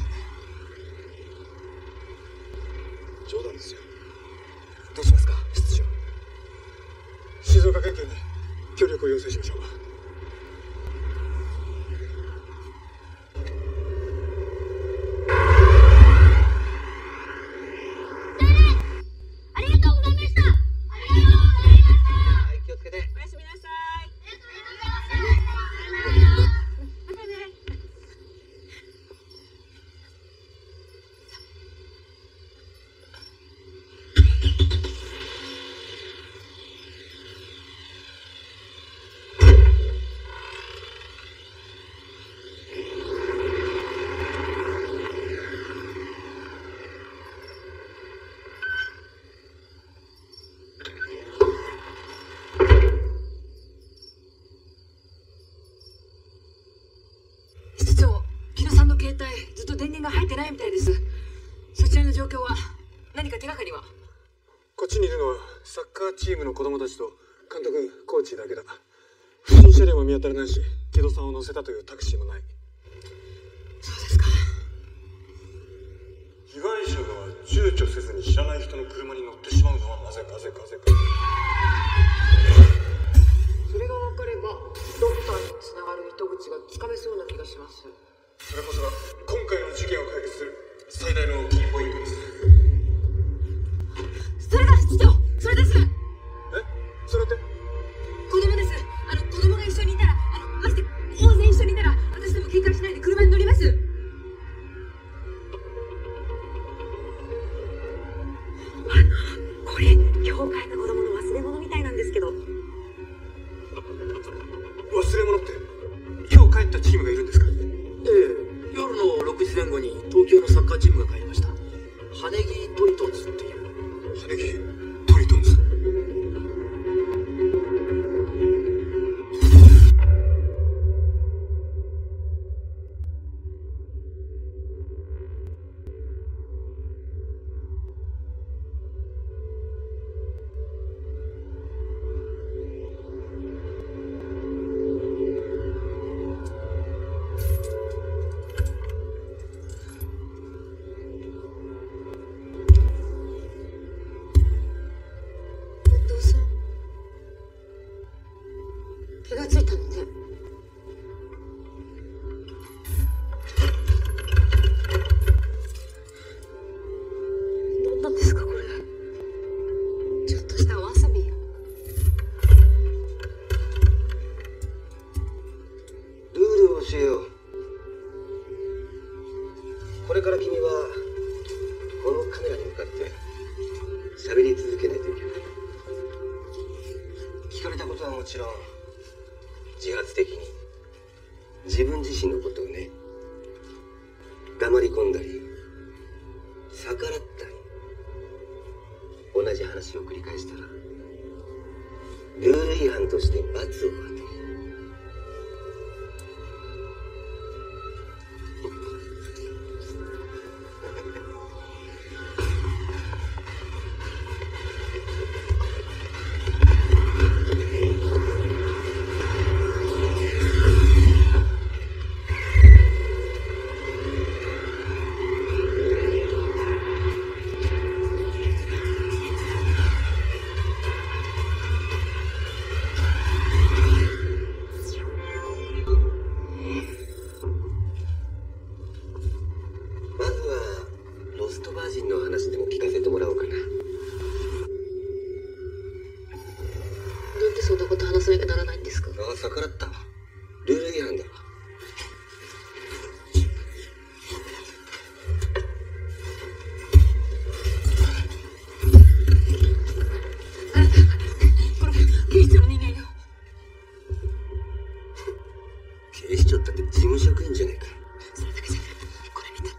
冗談ですよ。 どうしますか、室長。 静岡県警に協力を要請しましょう。 ありがとうございました。 はい、気をつけて。 おやすみなさい。またね。 室長、木戸さんの携帯ずっと電源が入ってないみたいです。そちらの状況は何か手がかりは？ こっちにいるのはサッカーチームの子供たちと監督、コーチだけだ。不審車両も見当たらないし、木戸さんを乗せたというタクシーもない。 そうですか。 被害者が躊躇せずに知らない人の車に乗ってしまうのはなぜか。それが分かればドクターにつながる糸口がつかめそうな気がします。それこそが今回の事件を解決する最大のキーポイントです。 それだ、市長、それです。 それって子供です。子供が一緒にいたら、まして大勢一緒にいたら、私でも警戒しないで車に乗ります。これ教会の子供の忘れ物みたいなんですけど。 忘れ物って今日帰ったチームがいるんですか？ 夜の6時前後に東京のサッカーチームが帰りました。羽木トリトンズっていう。 羽木トリトンズ。 気がついたのね。何なんですかこれ。ちょっとしたお遊び。 ルールを教えよう。これから君はこのカメラに向かって喋り続けないといけない。聞かれたことはもちろん自発的に自分自身のことをね、黙り込んだり逆らったり同じ話を繰り返したらルール違反として罰を与える。逆らったわ。ルール違反だわ。 これ警視庁の人間よ。 警視庁だって事務職員じゃねえか。 それだけじゃない。これ見て。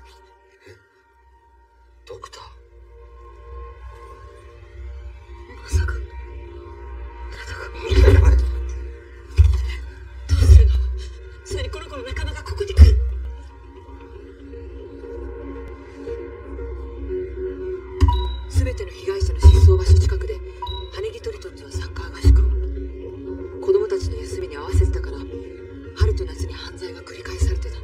ドクター。 まさかやばい。 つまりこの子の仲間がここに来る。全ての被害者の失踪場所近くで羽木トリトンズはサッカー合宿を子供たちの休みに合わせてたから、春と夏に犯罪が繰り返されてたんだ。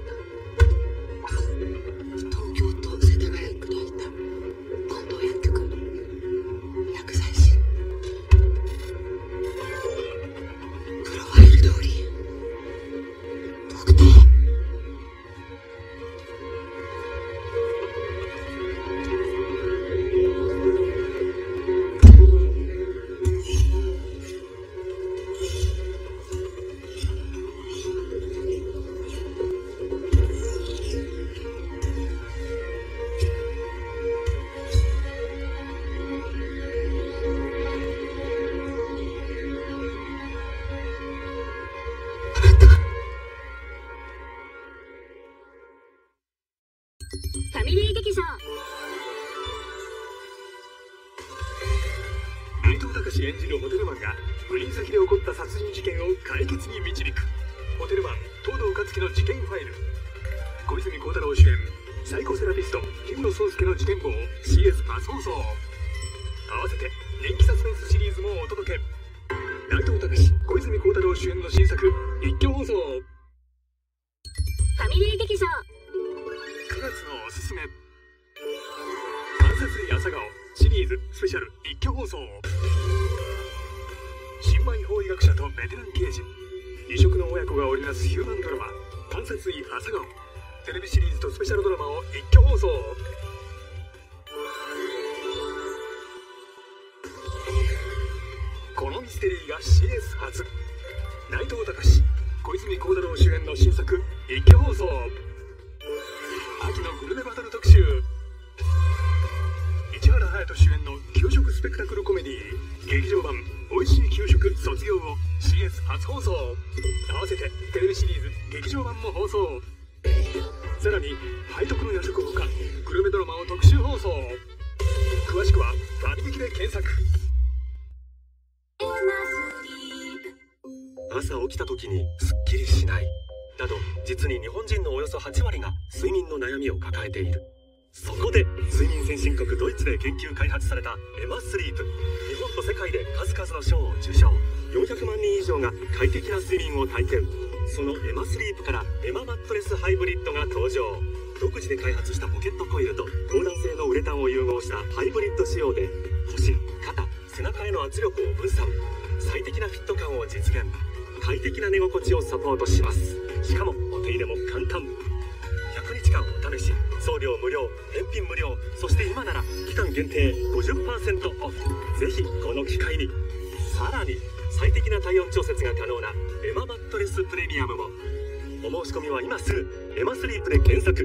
東京と世田谷区にいた近藤薬局薬剤師、プロファイル通りドクター。 ファミリー劇場。 内藤隆演じるホテルマンが不倫先で起こった殺人事件を解決に導くホテルマン東堂克樹の事件ファイル。小泉孝太郎主演、サイコセラピスト氷室宗介の事件簿を CS パス放送。合わせて人気サスペンスシリーズもお届け。内藤隆、小泉孝太郎主演の新作一挙放送。 ファミリー劇場 9月のおすすめ、観察医朝顔シリーズスペシャル一挙放送。新米法医学者とベテラン刑事、異色の親子が織りなすヒューマンドラマ観察医朝顔。テレビシリーズとスペシャルドラマを一挙放送。このミステリーが CS 初。内藤隆、小泉孝太郎主演の新作一挙放送。秋のグルメバトル特集。市原隼人主演の給食スペクタクルコメディ劇場版おいしい給食卒業を CS 初放送。合わせてテレビシリーズ劇場版も放送。さらに背徳の夜食ほかグルメドラマを特集放送。詳しくはファミ劇で検索。 朝起きた時にすっきりしないなど、実に日本人のおよそ8割が睡眠の悩みを抱えている。そこで睡眠先進国ドイツで研究開発されたエマスリープ。日本と世界で数々の賞を受賞。400万人以上が快適な睡眠を体験。そのエマスリープからエママットレスハイブリッドが登場。独自で開発したポケットコイルと高弾性のウレタンを融合したハイブリッド仕様で腰、肩、背中への圧力を分散。最適なフィット感を実現。快適な寝心地をサポートします。しかもお手入れも簡単。100日間お試し、送料無料、返品無料、そして今なら期間限定 50% オフ。ぜひこの機会に。さらに最適な体温調節が可能なエママットレスプレミアムも。お申し込みは今すぐエマスリープで検索。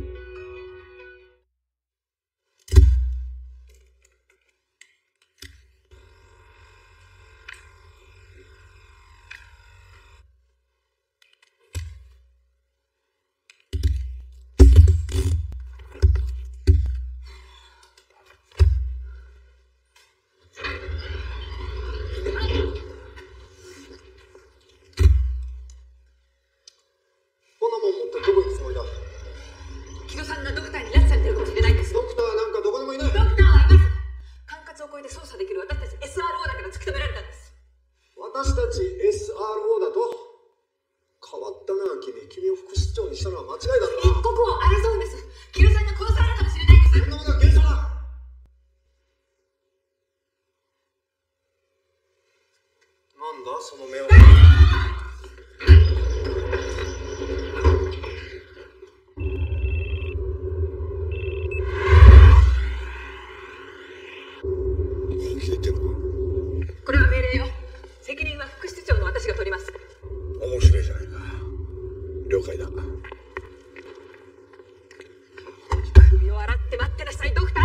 その目は。本気で言ってんのか。 これは命令よ。責任は副室長の私が取ります。 面白いじゃないか。了解だ。 首を洗って待ってなさい、ドクター。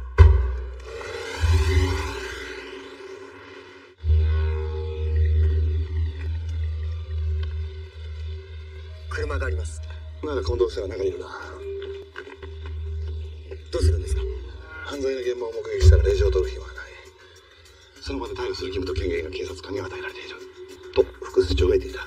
車があります。 なら近藤夫妻は中にいるな。 どうするんですか。 犯罪の現場を目撃したら令状を取る暇はない。その場で逮捕する義務と権限が警察官に与えられていると副室長が言っていた。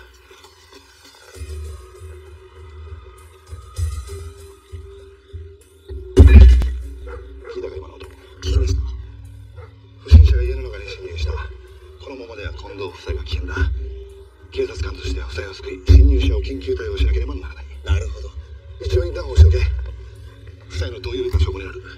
聞いたか今の音。 聞きました。 不審者が家の中に侵入した。このままでは近藤夫妻が危険だ。警察官としては夫妻を救い、侵入者を緊急対応しなければならない。 なるほど。 一応インターホンをしておけ。夫妻の同意を得た証拠になる。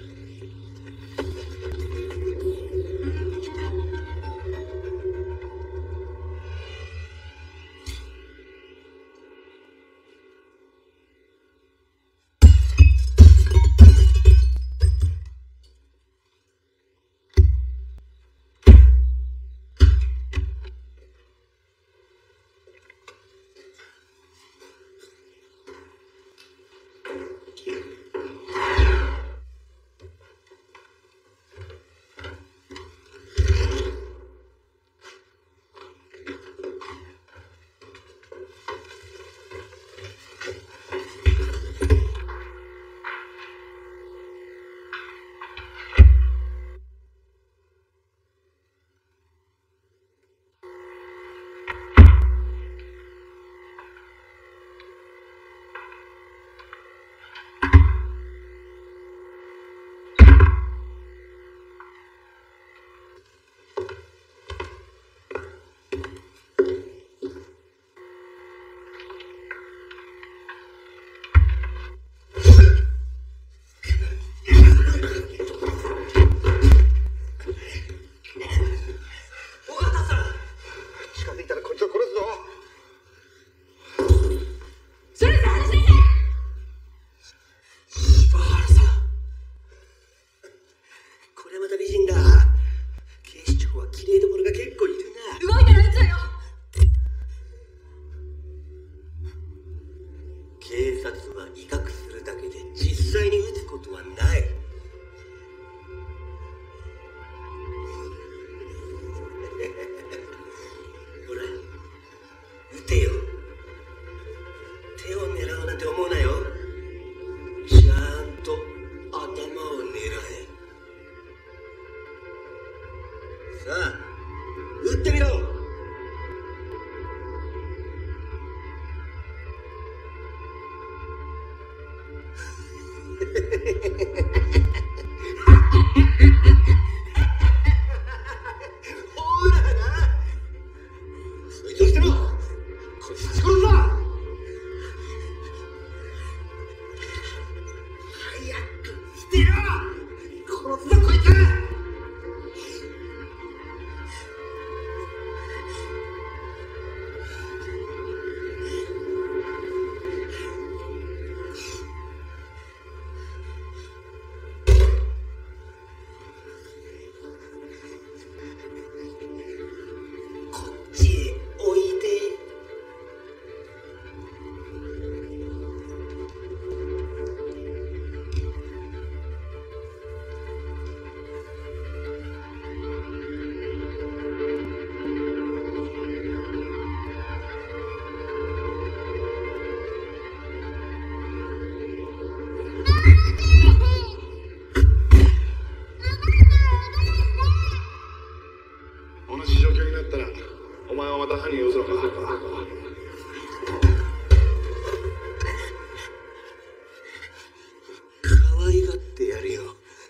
同じ状況になったらお前はまた犯人を襲うのか。 可愛がってやるよ。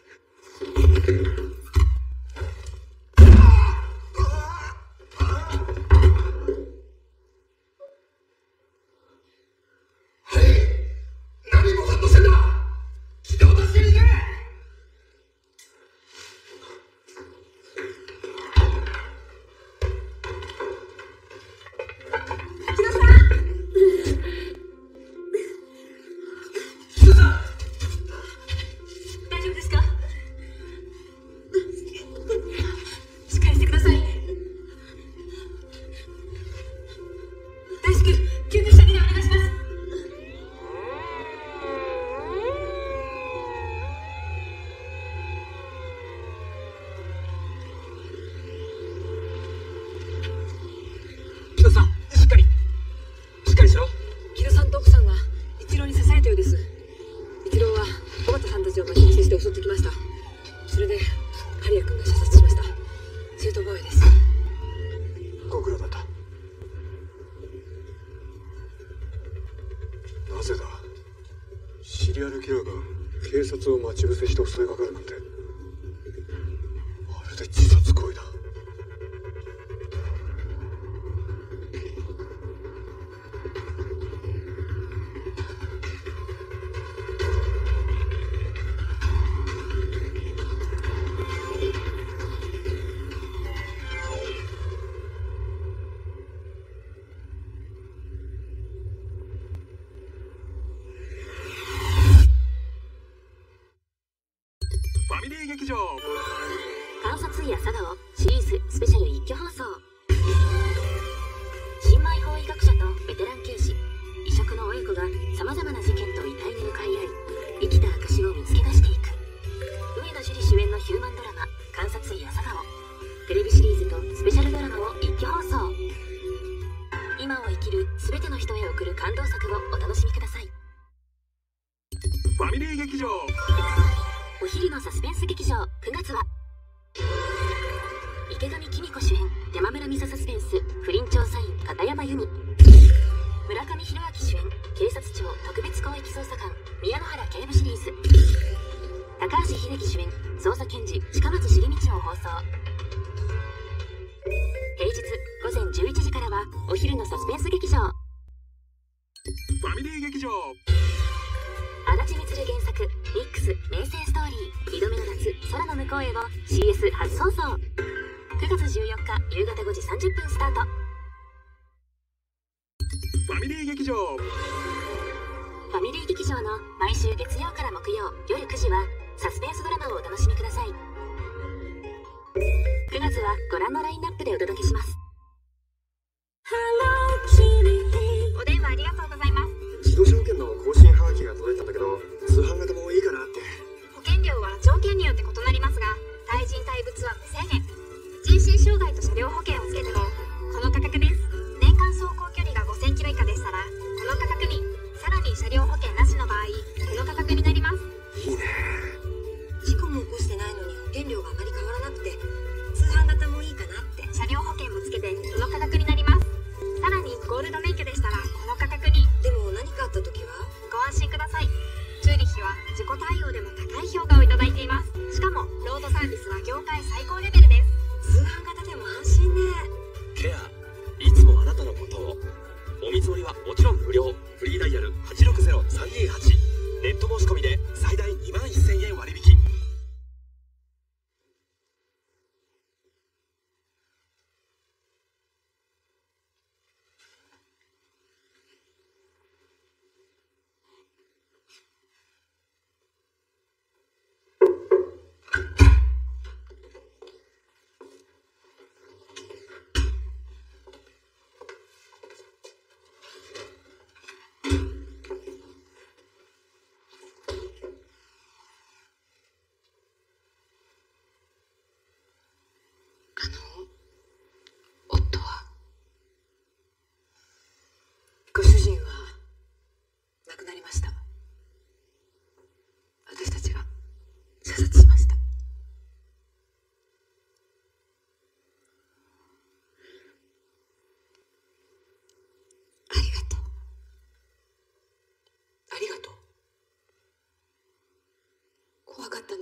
警察を待ち伏せして襲いかかるなんて、まるで自殺行為だ。 ファミリー劇場観察医朝顔シリーズスペシャル一挙放送。新米法医学者とベテラン刑事異色の親子がさまざまな事件と遺体に向かい合い、生きた証を見つけ出していく上野樹里主演のヒューマンドラマ観察医朝顔。テレビシリーズとスペシャルドラマを一挙放送。今を生きる全ての人へ送る感動作をお楽しみください。 ファミリー劇場お昼のサスペンス劇場9月は池上紀美子主演山村美沙サスペンス不倫調査員片山由美、村上弘明主演警察庁特別広域捜査官宮野原警部シリーズ、高橋英樹主演捜査検事近松重道を放送。平日午前11時からはお昼のサスペンス劇場ファミリー劇場足立みつる原作ミックス名声ストーリー2度目の夏空の向こうへを CS 初放送。9月14日夕方5時30分スタート。 ファミリー劇場ファミリー劇場の毎週月曜から木曜夜9時はサスペンスドラマをお楽しみください。9月はご覧のラインナップでお届けします。お電話ありがとうございます。 自動車保険の更新ハガキが届いたんだけど、通販型もいいかなって。 保険料は条件によって異なりますが、対人対物は無制限。人身障害と車両保険をつけてもこの価格です。年間走行距離が5000キロ以下でしたらこの価格に、さらに車両保険なしの場合この価格になります。 いいね。 事故も起こしてないのに保険料があまり変わらなくて、通販型もいいかなって。 車両保険もつけてこの価格になります。さらにゴールド免許でしたらこの価格に。 でも何かあった時はご安心ください。チューリッヒは自己対応でも高い評価をいただいています。しかもロードサービスは業界最高レベルです。 通販型でも安心ね。 ケアいつもあなたのことを。お見積もりはもちろん無料。フリーダイヤル860328。ネット申し込みで最大21000円割引。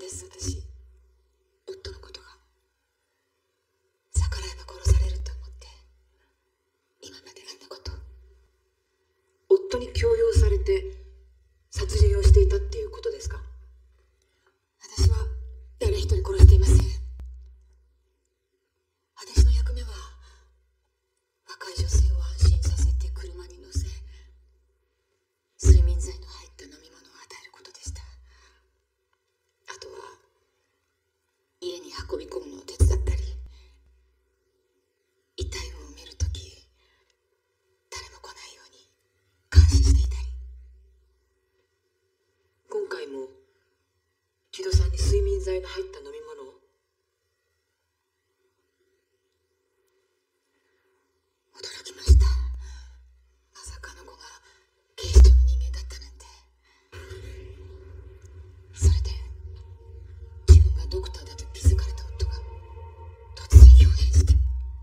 です。私、夫のことが逆らえば殺されると思って、今まであんなこと。夫に強要されて殺人をしていたっていうことですか？私は誰一人殺していません。私の役目は若い女性を安心させて車に乗せ、睡眠剤の入った飲み物を与えることでした。あとは家に運び込むのを手伝ったり、遺体を埋めるとき誰も来ないように監視していたり。今回も木戸さんに睡眠剤の入った飲み物を。驚きました。まさかあの子が警視庁の人間だったなんて。それで自分がドクターだと気づかれた夫が突然表変して。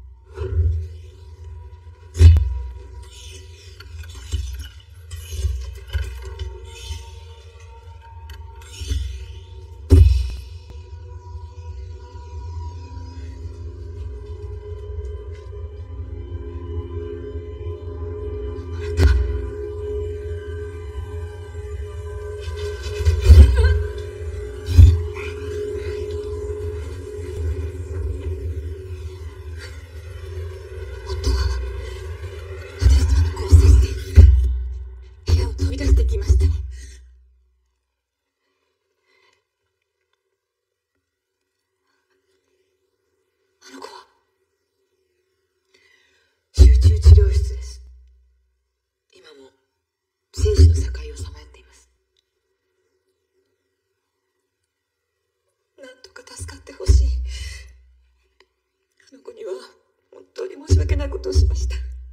ことをしました。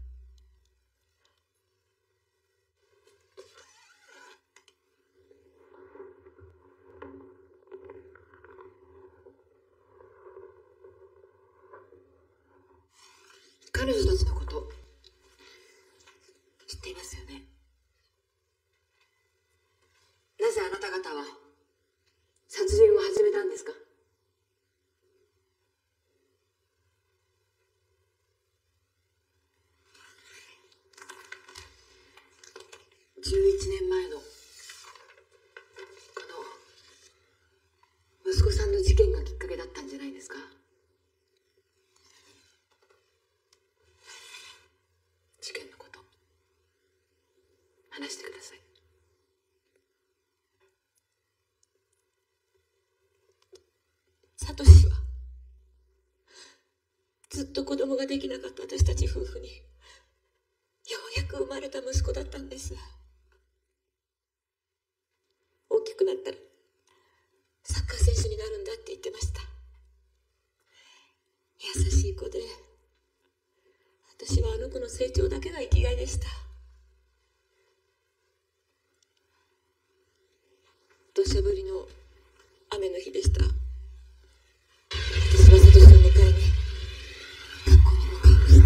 彼女たちのこと知っていますよね。なぜあなた方は殺人を始めたんですか。11年前のこの息子さんの事件がきっかけだったんじゃないですか。事件のこと話してください。サトシはずっと子供ができなかった私たち夫婦にようやく生まれた息子だったんです。大きくなったらサッカー選手になるんだって言ってました。優しい子で、私はあの子の成長だけが生きがいでした。土砂降りの雨の日でした。私はサトシを迎えに学校に向かいました。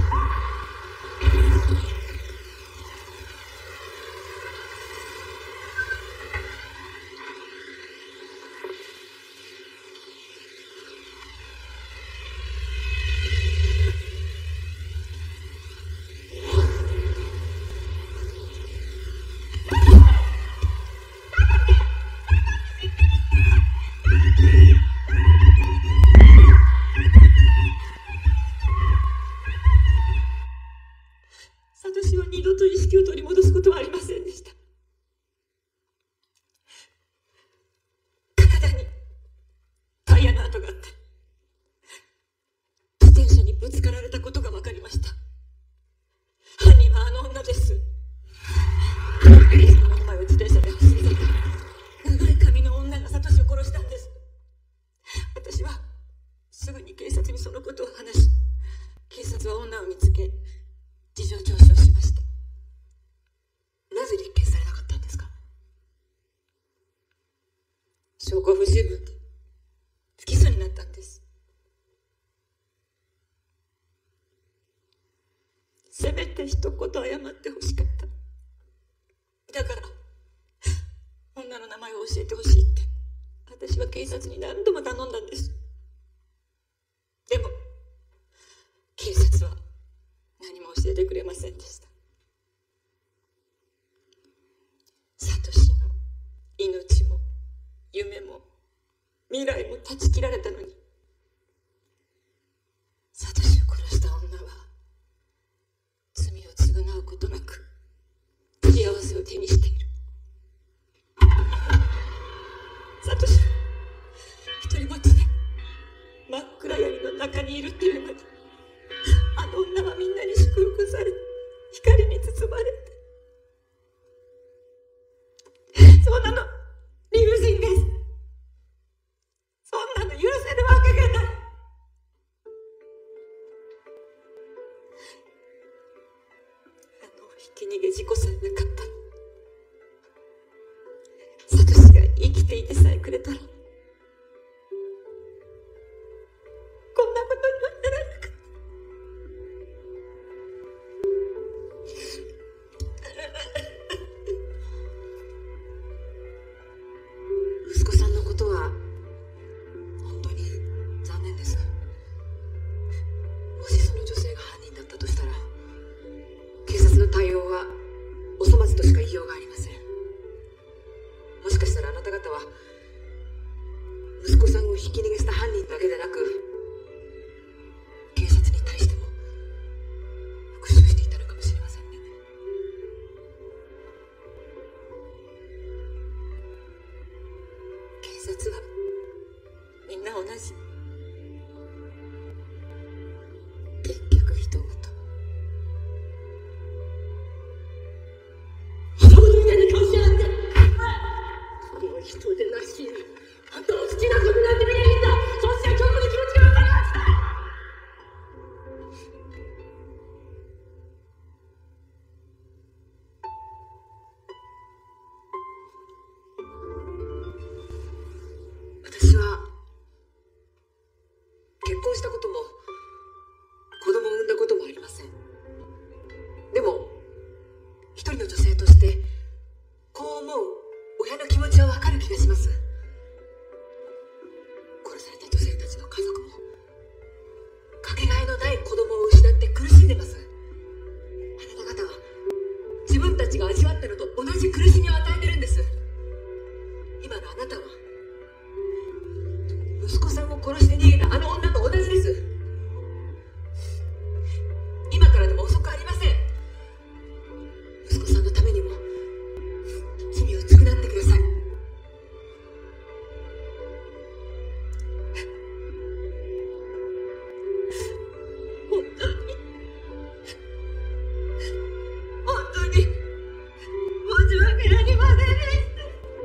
証拠不十分で不起訴になったんです。せめて一言謝ってほしかった。だから女の名前を教えてほしいって私は警察に何度も頼んだんです。でも警察は何も教えてくれませんでした。サトシの命も夢も未来も断ち切られたのに、サトシを殺した女は罪を償うことなく幸せを手にしている。サトシは一人ぼっちで真っ暗闇の中にいるっていうのに、あの女はみんなに祝福され、光に包まれて、そんなの理不尽です。そんなの許せるわけがない。ひき逃げ事故さえなかったら、サトシが生きていてさえくれたら、こんなことにはならなかった。息子さんのことは本当に残念です。もしその女性が犯人だったとしたら、警察の対応はお粗末としか言いようがありません。もしかしたらあなた方は息子さんをひき逃げした犯人だけでなく、警察に対しても復讐していたのかもしれませんね。警察はみんな同じ。結局人事。人でなし、あんたを好きな髪なんて見りゃいいんだ。そうしたら京子の気持ちが分かるはずだ。私は結婚したことも子供を産んだこともありません。でも一人の女性としてこう思う親の気持ちは分かる気がします。殺された女性たちの家族もかけがえのない子供を失って苦しんでます。あなた方は自分たちが味わったのと同じ苦しみを与えてるんです。今のあなたは息子さんを殺して逃げたあの女と同じです。今からでも遅くありません。息子さんのためにも罪を償ってください。本当に申し訳ありませんでした。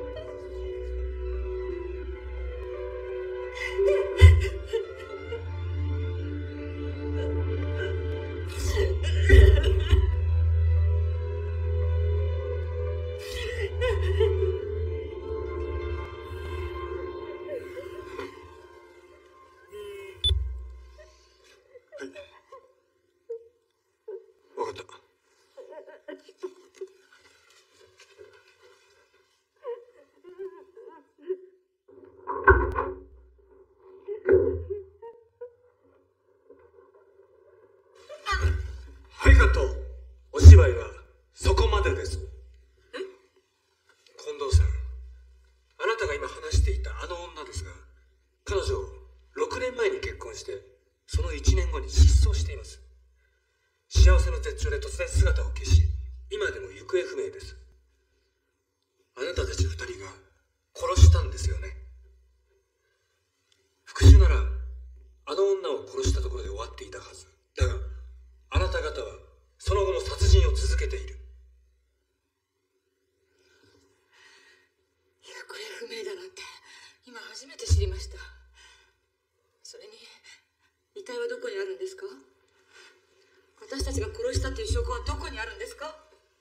分かった。はい、カット。お芝居はそこまでです。近藤さん、あなたが今話していたあの女ですが、彼女6年前に結婚して、その1年後に失踪しています。幸せの絶頂で突然姿を消し、今でも行方不明です。あなたたち2人が殺したんですよね。復讐ならあの女を殺したところで終わっていたはずだが、あなた方はその後も殺人を続けている。 行方不明だなんて今初めて知りました。それに遺体はどこにあるんですか？私たちが殺したっていう証拠はどこにあるんですか？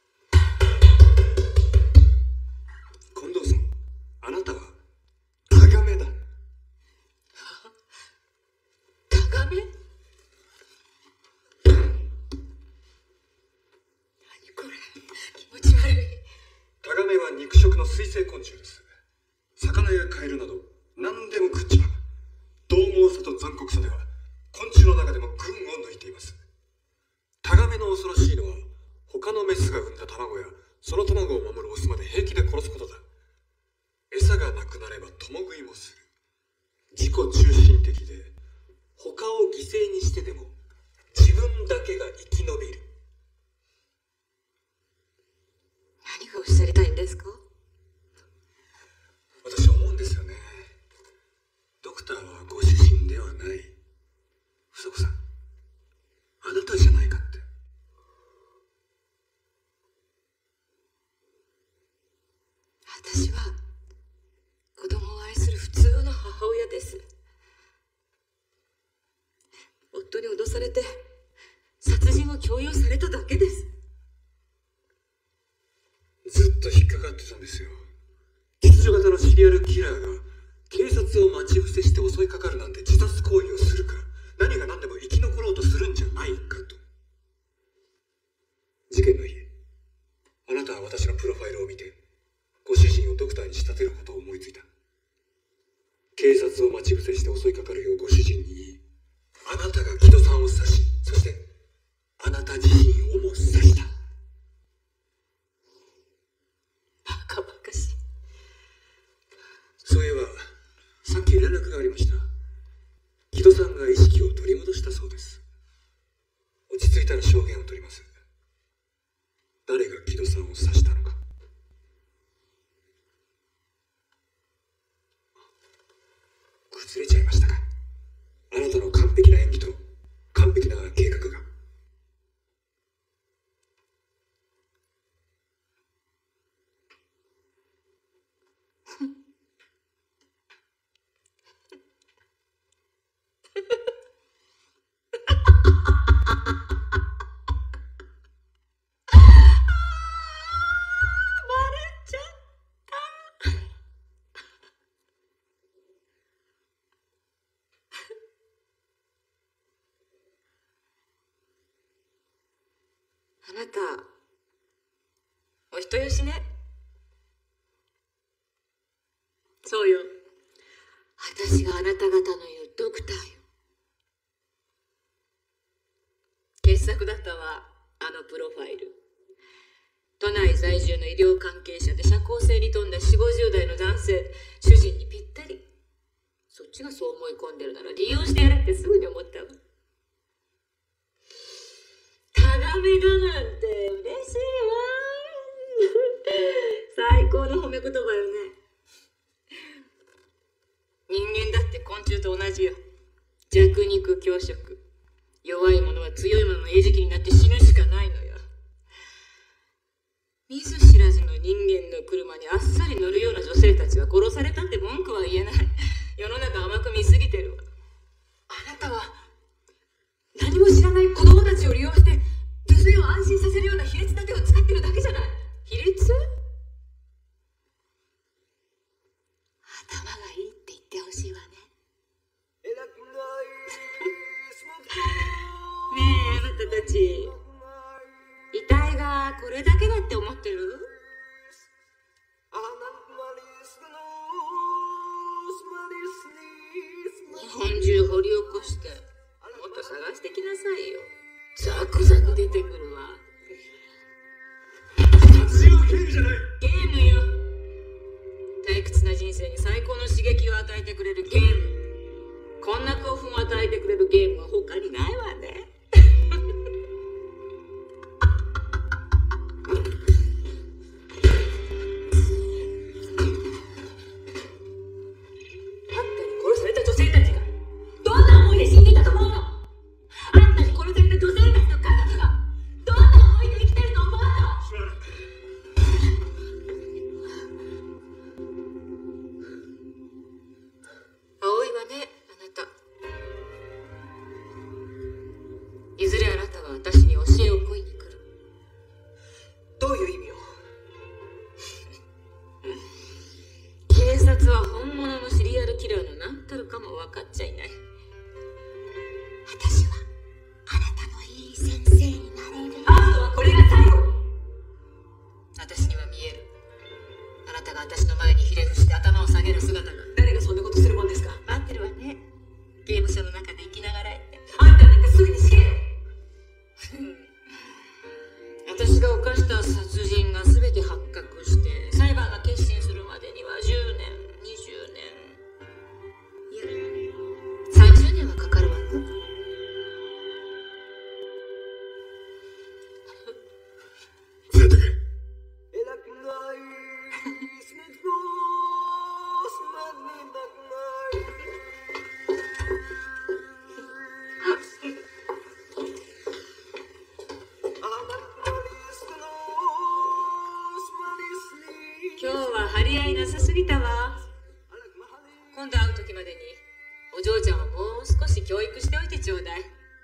近藤さん、あなたはタガメだ。 タガメ？何これ、気持ち悪い。 タガメは肉食の水生昆虫です。魚やカエルなど何と残酷さでは昆虫の中でも群を抜いています。タガメの恐ろしいのは他のメスが産んだ卵やその卵を守るオスまで平気で殺すことだ。餌がなくなれば共食いもする。自己中心的で他を犠牲にしてでも自分だけが生き延びる。 何がおっしゃりたいんですか？ 私思うんですよね。ドクターはご主人ではない。房子さん、あなたじゃないかって。 私は子供を愛する普通の母親です。夫に脅されて殺人を強要されただけです。 ずっと引っかかってたんですよ。秩序型のシリアルキラーが警察を待ち伏せして襲いかかるなんて自殺行為をするから、何が何でも生き残ろうとするんじゃないかと。事件の日、あなたは私のプロファイルを見てご主人をドクターに仕立てることを思いついた。警察を待ち伏せして襲いかかるようご主人に言い、あなたが木戸さんを刺し、そしてあなた自身をも刺した。 バカバカしい。 そういえばさっき連絡がありました。木戸さんが意識を取り戻したそうです。落ち着いたら証言を取ります。誰が木戸さんを刺したのか。崩れちゃいましたか。あなたの完璧な演技と完璧な計画が。 あなた、お人よしね。そうよ。私があなた方の言うドクターよ。傑作だったわ、あのプロファイル。都内在住の医療関係者で社交性に富んだ40、50代の男性、主人にぴったり。そっちがそう思い込んでるなら利用してやれってすぐに思ったわ。タガメだなんて嬉しいわ。最高の褒め言葉よね。人間だって昆虫と同じよ。弱肉強食。弱い者は強い者の餌食になって死ぬしかないのよ。見ず知らずの人間の車にあっさり乗るような女性たちは殺されたって文句は言えない。世の中甘く見すぎてるわ。あなたは何も知らない子供たちを利用して女性を安心させるような卑劣な手を使ってるだけじゃない。卑劣？頭がいいって言ってほしいわね。ねえ、あなたたち、遺体がこれだけだって思ってる？日本中掘り起こしてもっと探してきなさいよ。ザクザク出てくるわ。 殺人はゲームじゃない。 ゲームよ。退屈な人生に最高の刺激を与えてくれるゲーム。こんな興奮を与えてくれるゲームは他にないわね。あいなさすぎたわ。今度会う時までにお嬢ちゃんをもう少し教育しておいてちょうだい。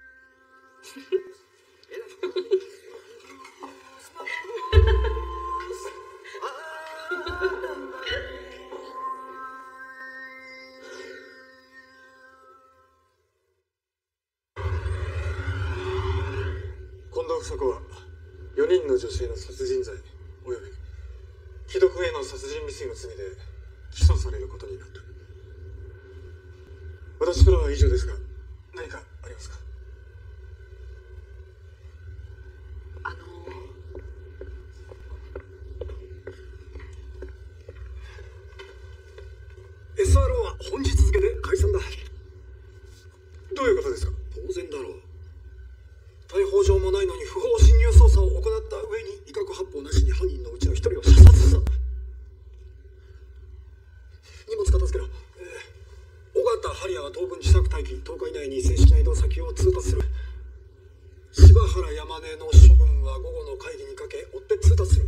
近藤房子は4人の女性の殺人罪および既読への殺人未遂の罪で起訴されることになった。私からは以上ですが、何かありますか？SRO は本日付で解散だ。どういうことですか？ 当然だろう。逮捕状もないのに不法侵入捜査を行った上に威嚇発砲なしに犯人のうちの一人を射殺した。荷物片付けろ。尾形ハリアは当分自宅待機。10日以内に正式な移動先を通達する。柴原山根の処分は午後の会議にかけ追って通達する。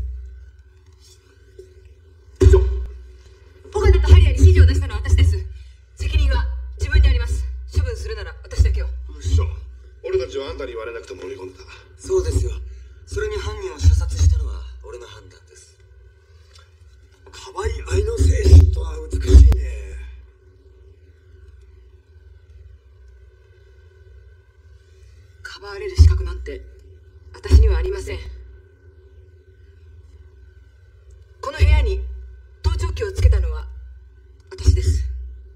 尾形とハリアに指示を出したのは私です。責任は自分にあります。処分するなら私だけを。 うっしょ、俺たちはあんたに言われなくても乗り込んでた。 そうですよ。それに犯人を射殺したのは俺の判断です。 可愛い愛の精神とは美しいね。 かばわれる資格なんて私にはありません。この部屋に盗聴器をつけたのは私です。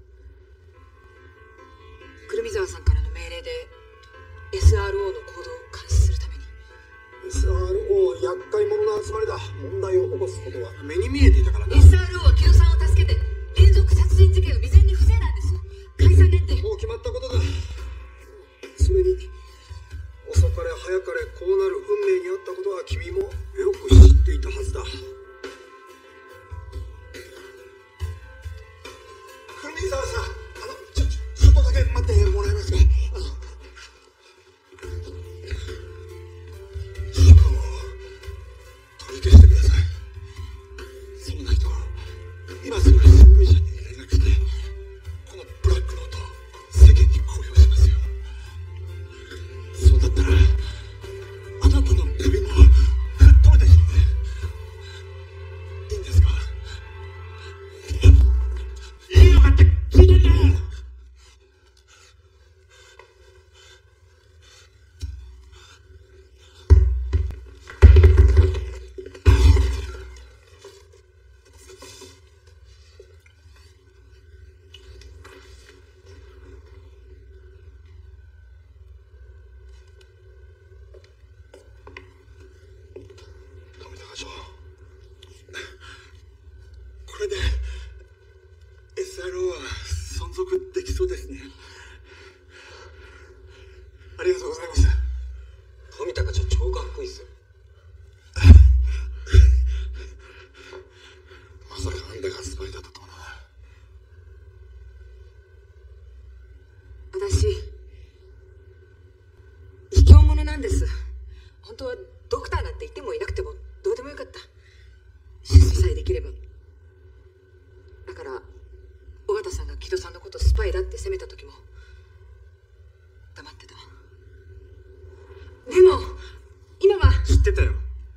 胡桃沢さんからの命令で SRO の行動を監視するために。 SRO 厄介者の集まりだ。問題を起こすことは目に見えていたからな。 SRO は木戸さんを助けて連続殺人事件を未然に防いだんです。解散なんてもう決まったことだ。それに遅かれ早かれこうなる運命にあったことは君もよく知っていたはずだ。胡桃沢さん、ちょっとだけ待ってもらえますか？処分を取り消してください。そうないと今すぐ新聞社に連絡してこのブラックノートを世間に公表しますよ。そうだったらあなたの首も吹っ飛べてしまう。いいんですか？いいのかって聞いてんだよ。これで SRO は存続できそうですね。ありがとうございます。 富田課長超かっこいいっすよ。 まさかあんたがスパイだったとはな。 私卑怯者なんです。本当はドクターなんていてもいなくてもどうでもよかった。出世さえできれば。だから尾形さんが木戸さんのことスパイだって責めた時も黙ってた。でも今は知ってたよ。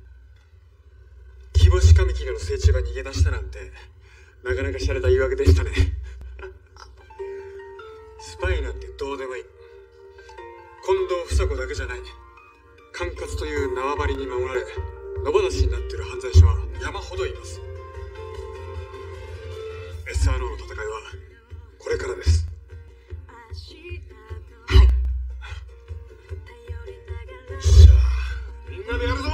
木星神木の成虫が逃げ出したなんてなかなか洒落た言い訳でしたね。スパイなんてどうでもいい。近藤房子だけじゃない。管轄という縄張りに守られ野放しになっている犯罪者は山ほどいます。 SRO の戦いはこれからです。 はい。 じゃあみんなでやるぞ。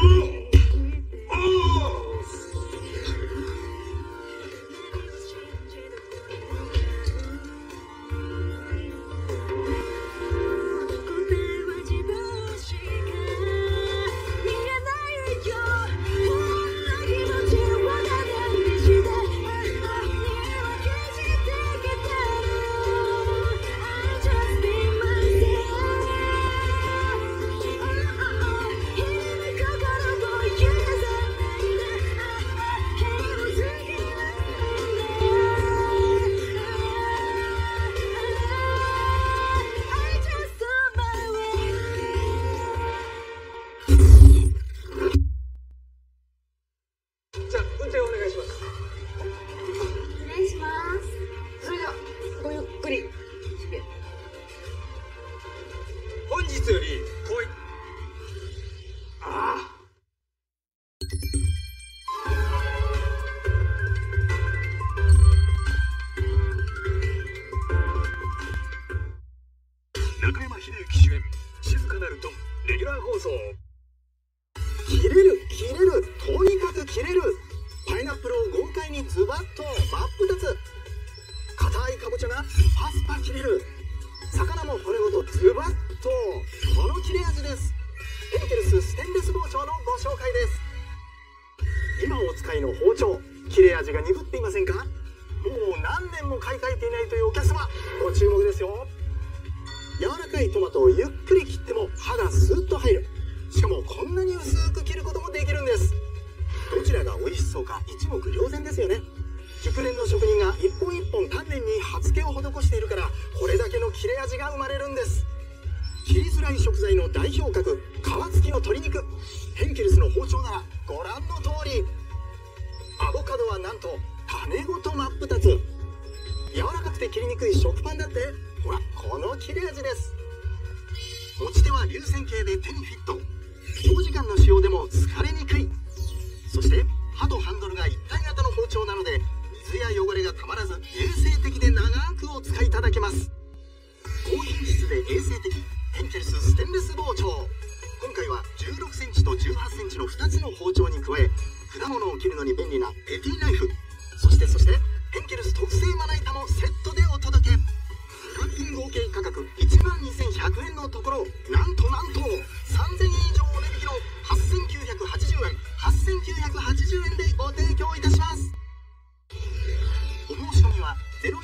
切れる切れる、とにかく切れる。パイナップルを豪快にズバッと真っ二つ。硬いかぼちゃがパスパ切れる。魚も骨ごとズバッと。この切れ味です。ヘンケルスステンレス包丁のご紹介です。今お使いの包丁、切れ味が鈍っていませんか？もう何年も買い替えていないというお客様、ご注目ですよ。柔らかいトマトをゆっくり切っても刃がスッと入る。しかもこんなに薄く切ることもできるんです。どちらが美味しそうか一目瞭然ですよね。熟練の職人が一本一本丹念に刃付けを施しているから、これだけの切れ味が生まれるんです。切りづらい食材の代表格、皮付きの鶏肉。ヘンケルスの包丁ならご覧の通り。アボカドはなんと種ごと真っ二つ。柔らかくて切りにくい食パンだってほらこの切れ味です。持ち手は流線形で手にフィット。長時間の使用でも疲れにくい。そして刃とハンドルが一体型の包丁なので、水や汚れがたまらず衛生的で長くお使いいただけます。高品質で衛生的、ヘンケルスステンレス包丁。今回は16センチと18センチの2つの包丁に加え、果物を切るのに便利なペティナイフ、そしてヘンケルス特製まな板もセットでお届け。単品合計価格12,100円のところ、なんと3000円以上お値引きの8,980円、8,980円でご提供いたします。お申し込みは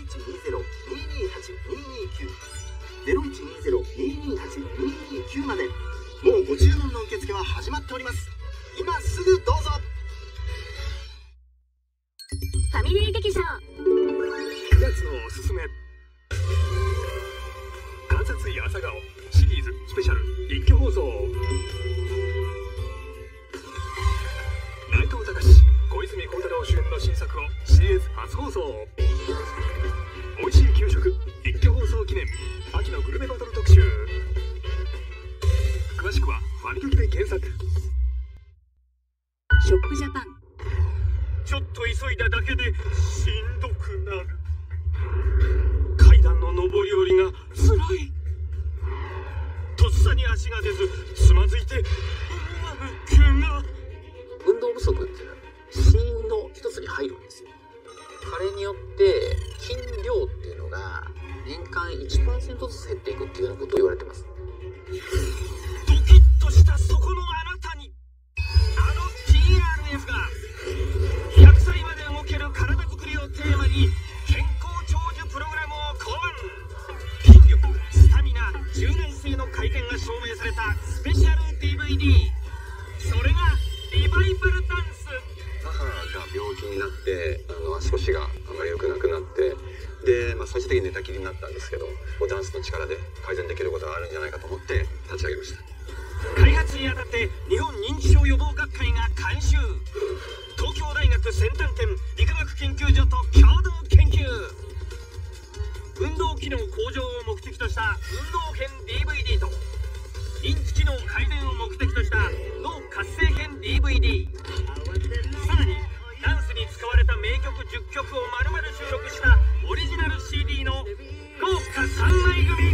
0120-228-229 0120-228-229まで。もうご注文の受付は始まっております。今すぐどうぞ。 ファミリー劇場 9月のおすすめ、観察医朝顔シリーズスペシャル一挙放送。内藤隆、小泉孝太郎主演の新作を CS 初放送。美味しい給食一挙放送記念秋のグルメバトル特集。詳しくはファミ劇で検索。 ショップジャパン。 ちょっと急いだだけでしんどくなる。階段の上り下りがつらい。とっさに足が出ずつまずいて思わぬ怪我。 運動不足って死因の一つに入るんですよ。加齢によって筋量っていうのが年間 1% ずつ減っていくっていうようなことを言われてます。 ドキッとしたそこのあなたに、あの TRF が100歳まで動ける体づくりをテーマに健康長寿プログラムを考案。筋力、スタミナ、柔軟性の改善が証明されたスペシャル DVD。 それがリバイバルダンス。 母が病気になって足腰があまり良くなくなって、で、最終的に寝たきりになったんですけど、ダンスの力で改善できることがあるんじゃないかと思って立ち上げました。 開発にあたって日本認知症予防学会が監修。東京大学先端店理化学研究所と共同研究。運動機能向上を目的とした運動編 DVD と認知機能改善を目的とした脳活性編 DVD。 さらにダンスに使われた名曲10曲を丸々収録したオリジナル CD の豪華3枚組。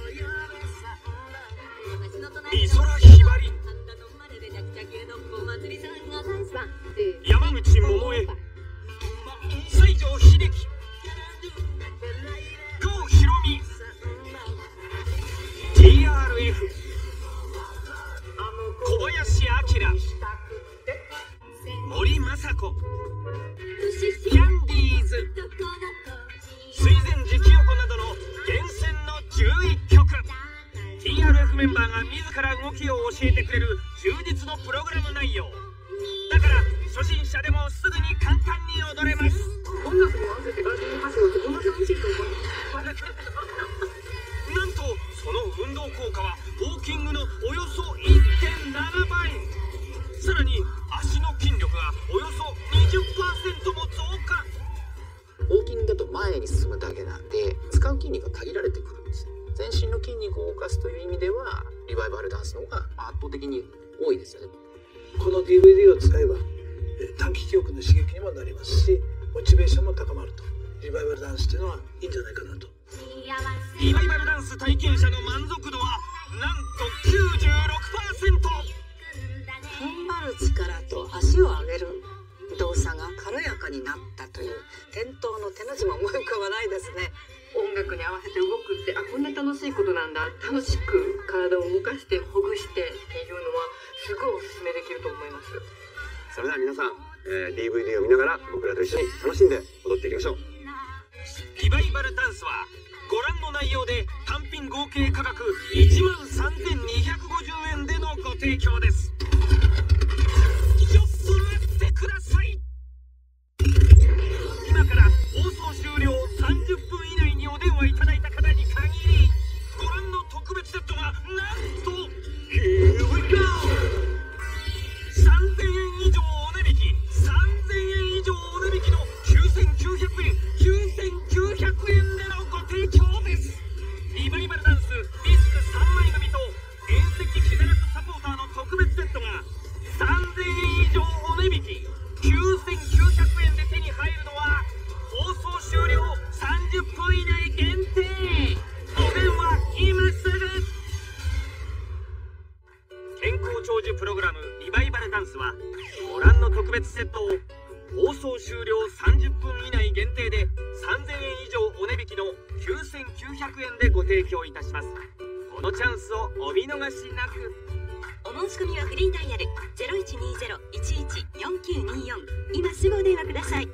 美空ひばり、山口百恵、西城秀樹、郷ひろみ、 TRF、 小林明、森昌子、キャンディーズ、水前寺清子などの厳選の11曲。 TRF メンバーが自ら動きを教えてくれる充実のプログラム内容だから、初心者でもすぐに簡単に踊れます。 音楽に合わせてガーデンパスをってこんな楽しいと思う。 なんとその運動効果はウォーキングのおよそ 1.7 倍。さらに足の筋力がおよそ 20% も増加。 ウォーキングだと前に進むだけなんで使う筋肉が限られてくるんですよ。全身の筋肉を動かすという意味ではリバイバルダンスの方が圧倒的に多いですよね。 この DVD を使えば短期記憶の刺激にもなりますし、モチベーションも高まると。リバイバルダンスというのはいいんじゃないかなと。 リバイバルダンス体験者の満足度はなんと 96%。 力と足を上げる動作が軽やかになったという転倒の手の字も思い浮かばないですね。 音楽に合わせて動くってこんな楽しいことなんだ、楽しく体を動かしてほぐしてっていうのはすごいおすすめできると思います。 それでは皆さん、DVD を見ながら僕らと一緒に楽しんで踊っていきましょう。 リバイバルダンスはご覧の内容で単品合計価格13,250円でのご提供です。ちょっと待ってください。今から放送終了30分以内にお電話いただいた方に限りご覧の特別セットがなんと Here we go! 3,000円以上お値引き、3,000円以上お値引きの9,900円、9,900円でのご提供です。リバイバルダンスディスク3枚組と遠赤気堕落サポーターの特別セットが3,000円以上お値引き、9,900円で手に入るのは放送終了30分以内限定。お電話今すぐ。健康長寿プログラムリバイバルダンスはご覧の特別セットを放送終了30分以内限定で3,000円以上お値引きの9,900円でご提供いたします。このチャンスをお見逃しなく。 お申し込みはフリーダイヤル 0120-114924 今すぐお電話ください。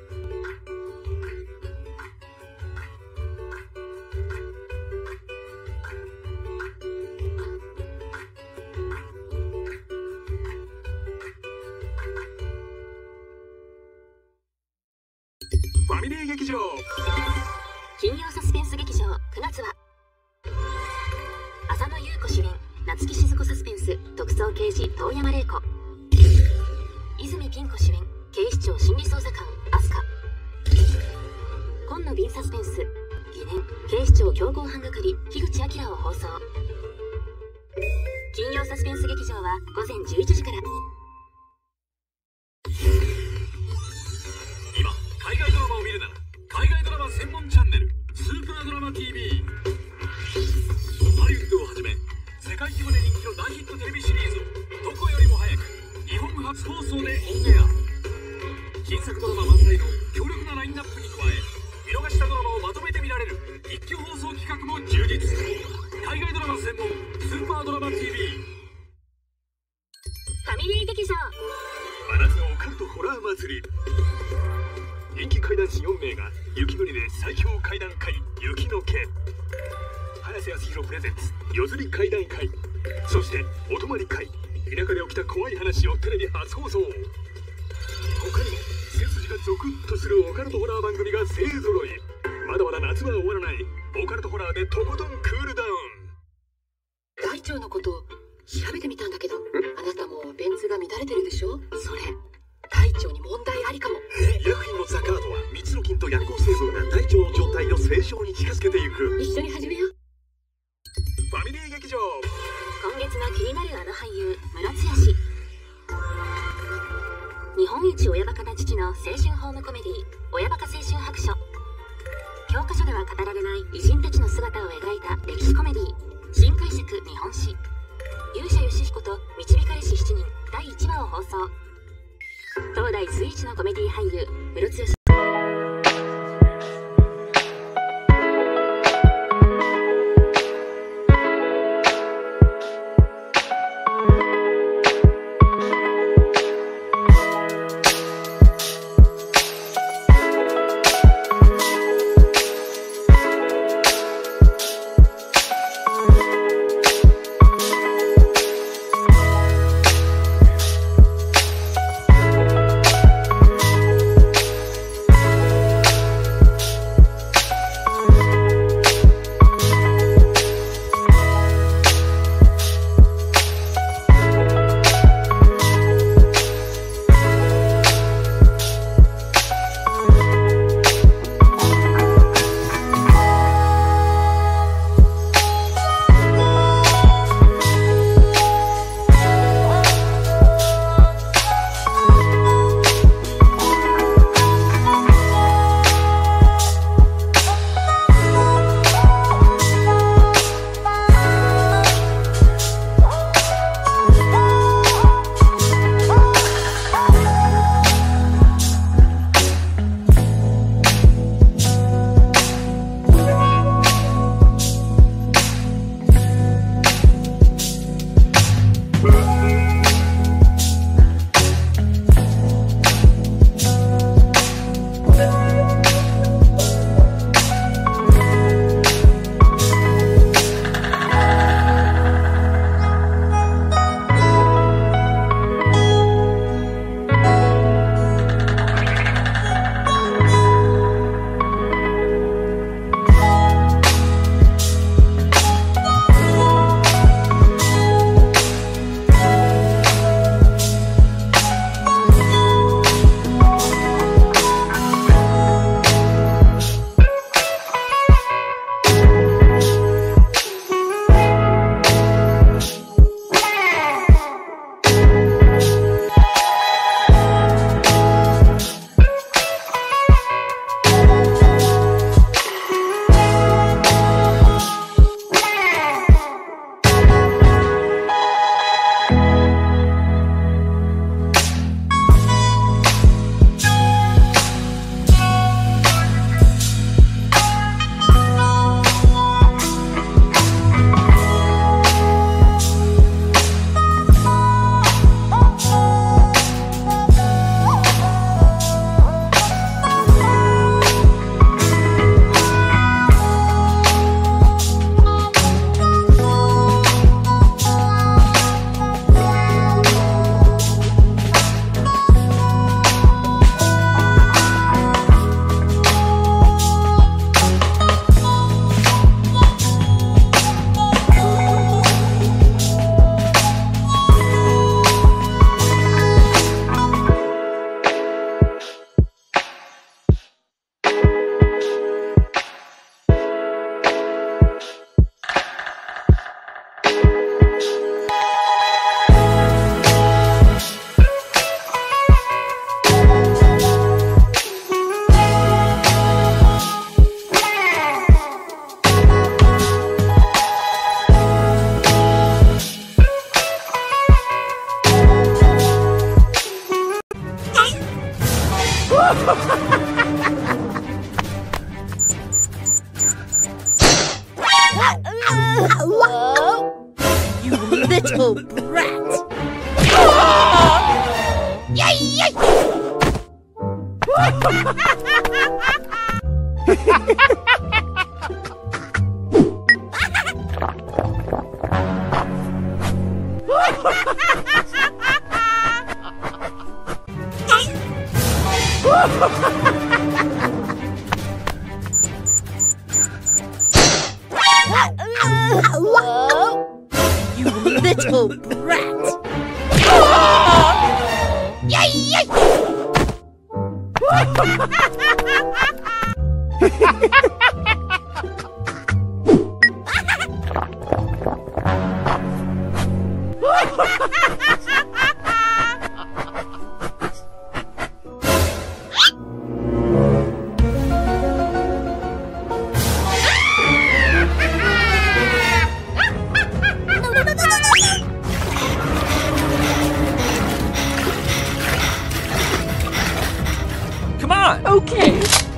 ファミリー劇場金曜サスペンス劇場9月は浅野ゆう子主演夏木静子サスペンス特捜刑事遠山玲子、泉ピン子主演警視庁心理捜査官飛鳥、今野瓶サスペンス疑念警視庁強行犯係樋口彰を放送。金曜サスペンス劇場は午前11時から。 今海外ドラマを見るなら海外ドラマ専門チャンネルスーパードラマ TV。 ハリウッドをはじめ世界規模で人気の大ヒットテレビシリーズをどこよりも早く日本初放送でオンエア。金作ドラマ満載の強力なラインナップに加え見逃したドラマをまとめて見られる一挙放送企画も充実。海外ドラマ専門スーパードラマ TV。 ファミリー劇場真夏のオカルトホラー祭り。人気怪談師4名が雪国で最強怪談会雪の家、早瀬康弘プレゼンツ夜釣り怪談会、そしてお泊まり会田舎で起きた怖い話をテレビ初放送。他にも背筋がゾクッとするオカルトホラー番組が勢ぞろい。まだまだ夏は終わらないオカルトホラーでとことんクールダウン。 大腸のことを調べてみたんだけど、あなたも便通が乱れてるでしょ。それ大腸に問題ありかも。 医薬品のザカードは蜜の菌と薬効成分が大腸の状態を正常に近づけていく。 一緒に始めよう。 ファミリー劇場今月の気になるあの俳優ムロツヨシ。日本一親バカな父の青春ホームコメディ親バカ青春白書。教科書では語られない偉人たちの姿を描いた歴史コメディ新解釈日本史。勇者ヨシヒコと導かれし7人第1話を放送。当代随一のコメディ俳優ムロツヨシ。 You little brat! Yay! Yay! You little brat! Yay! Yay! Come on! Okay.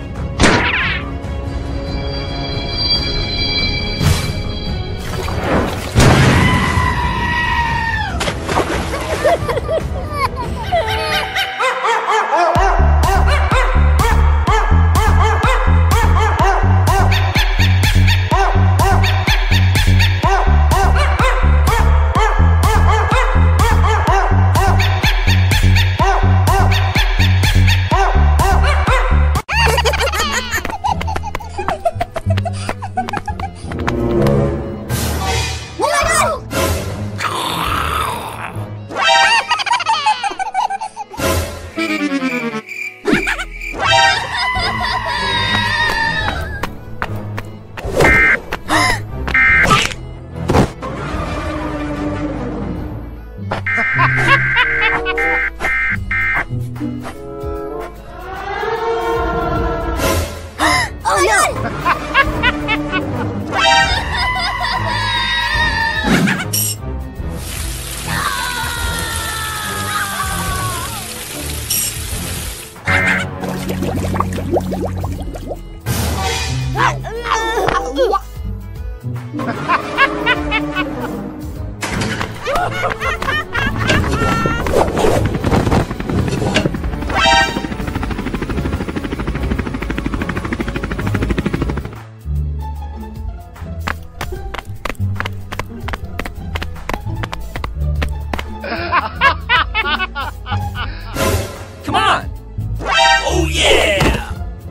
Come on! Oh yeah!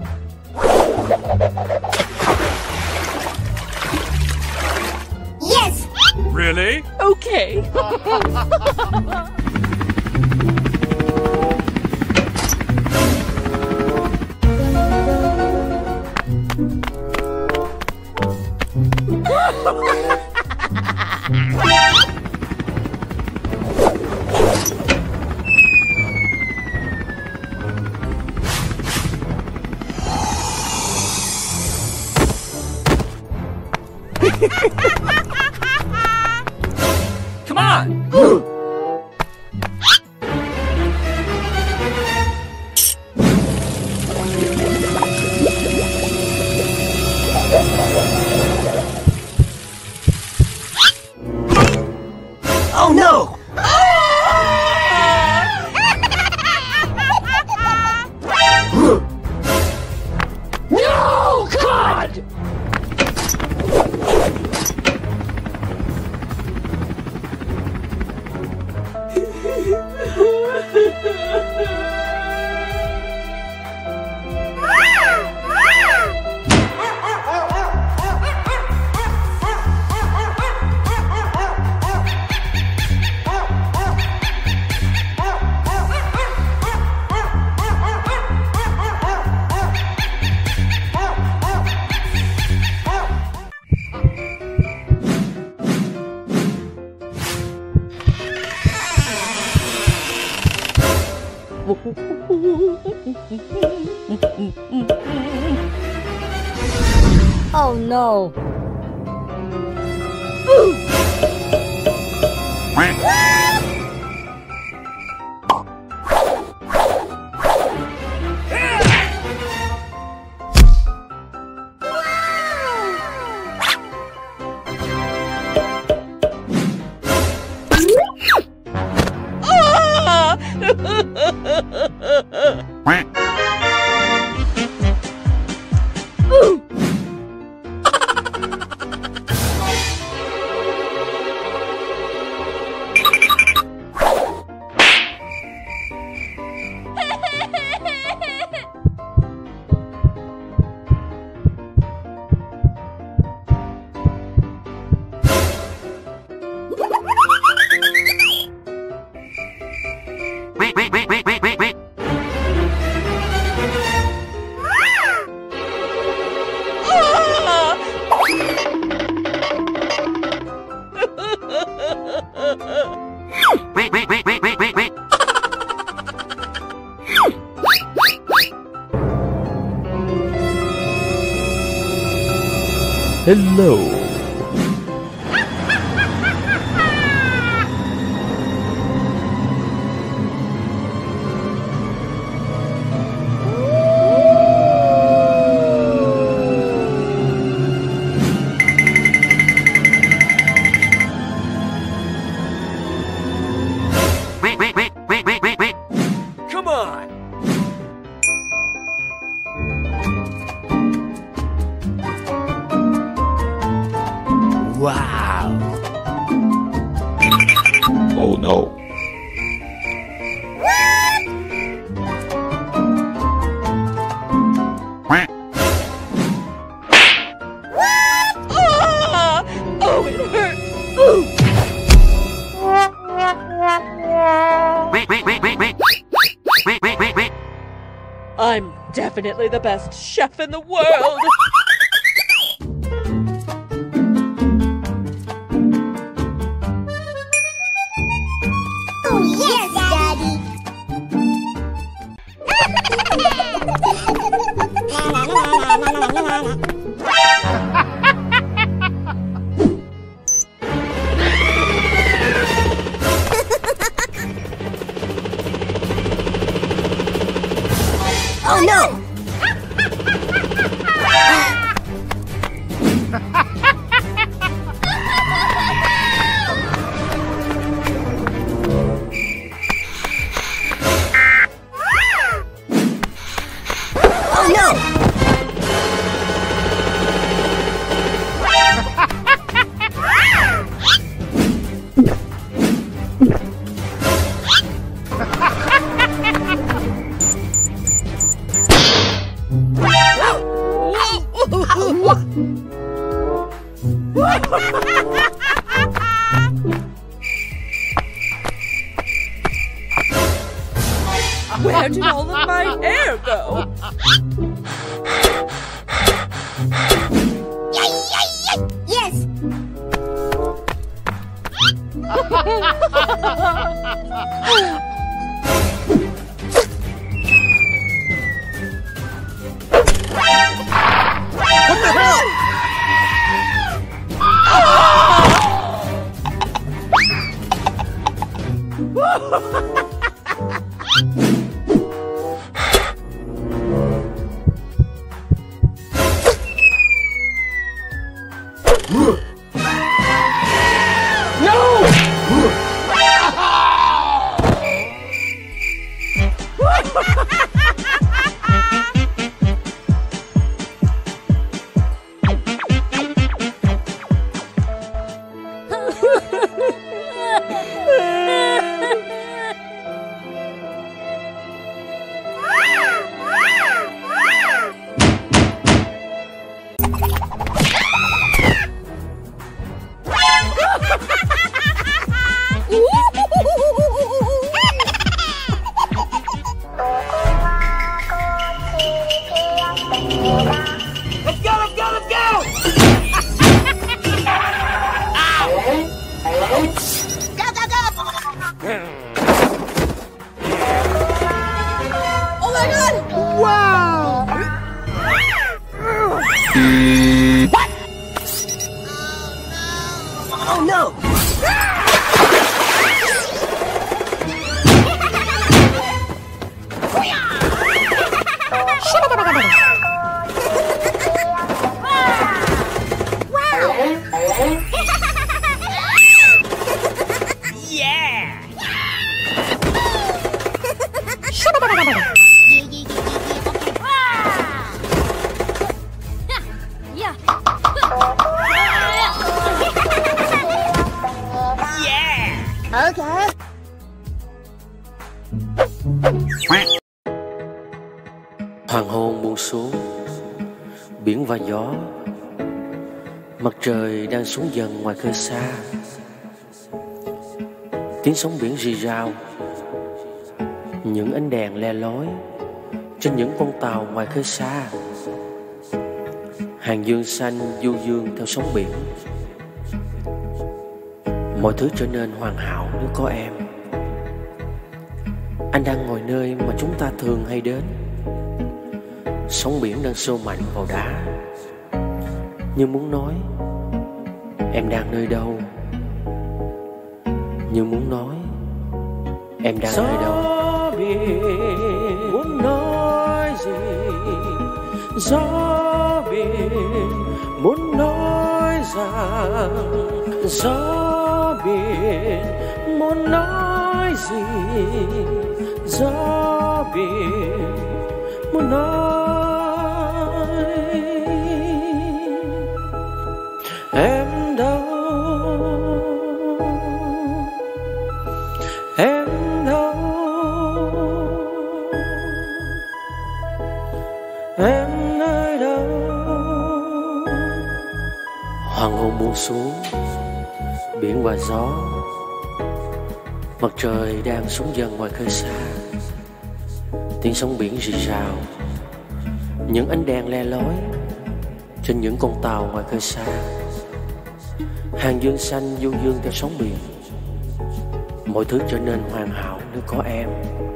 Yes! Really? Okay. Come on! Oh no! No! God! Oh no. Hello. Wait. Come on. Wow. Oh no. Oh, it hurts. Wait. I'm definitely the best chef in the world. Oh, yes, Daddy. Oh, no. Oh no! Where did all of my hair go? Yes! What the hell? Oh no! Okay. Hoàng hôn buông xuống, biển và gió, mặt trời đang xuống dần ngoài khơi xa. Tiếng sóng biển rì rào, những ánh đèn le lói trên những con tàu ngoài khơi xa. Hàng dương xanh du dương theo sóng biển. Mọi thứ trở nên hoàn hảo nếu có em. Anh đang ngồi nơi mà chúng ta thường hay đến. Sóng biển đang xô mạnh vào đá, như muốn nói em đang nơi đâu. Như muốn nói em đang nơi đâu. Gió biển muốn nói gì? Gió biển muốn nói rằng gió biển muốn nói gì? Gió biển muốn nói em đâu, em đâu, em nơi đâu. Hoàng hôn buông xuống, biển và gió, mặt trời đang xuống dần ngoài khơi xa. Tiếng sóng biển rì rào, những ánh đèn le lói trên những con tàu ngoài khơi xa. Hàng dương xanh du dương theo sóng biển. Mọi thứ trở nên hoàn hảo nếu có em.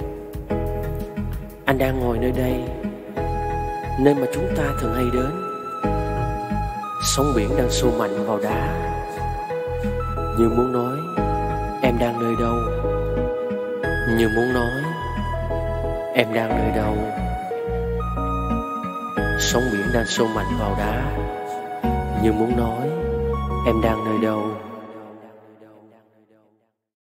Anh đang ngồi nơi đây, nơi mà chúng ta thường hay đến. Sóng biển đang xô mạnh vào đá, như muốn nói em đang nơi đâu. Như muốn nói em đang nơi đâu. Sóng biển đang xô mạnh vào đá, như muốn nói em đang nơi đâu.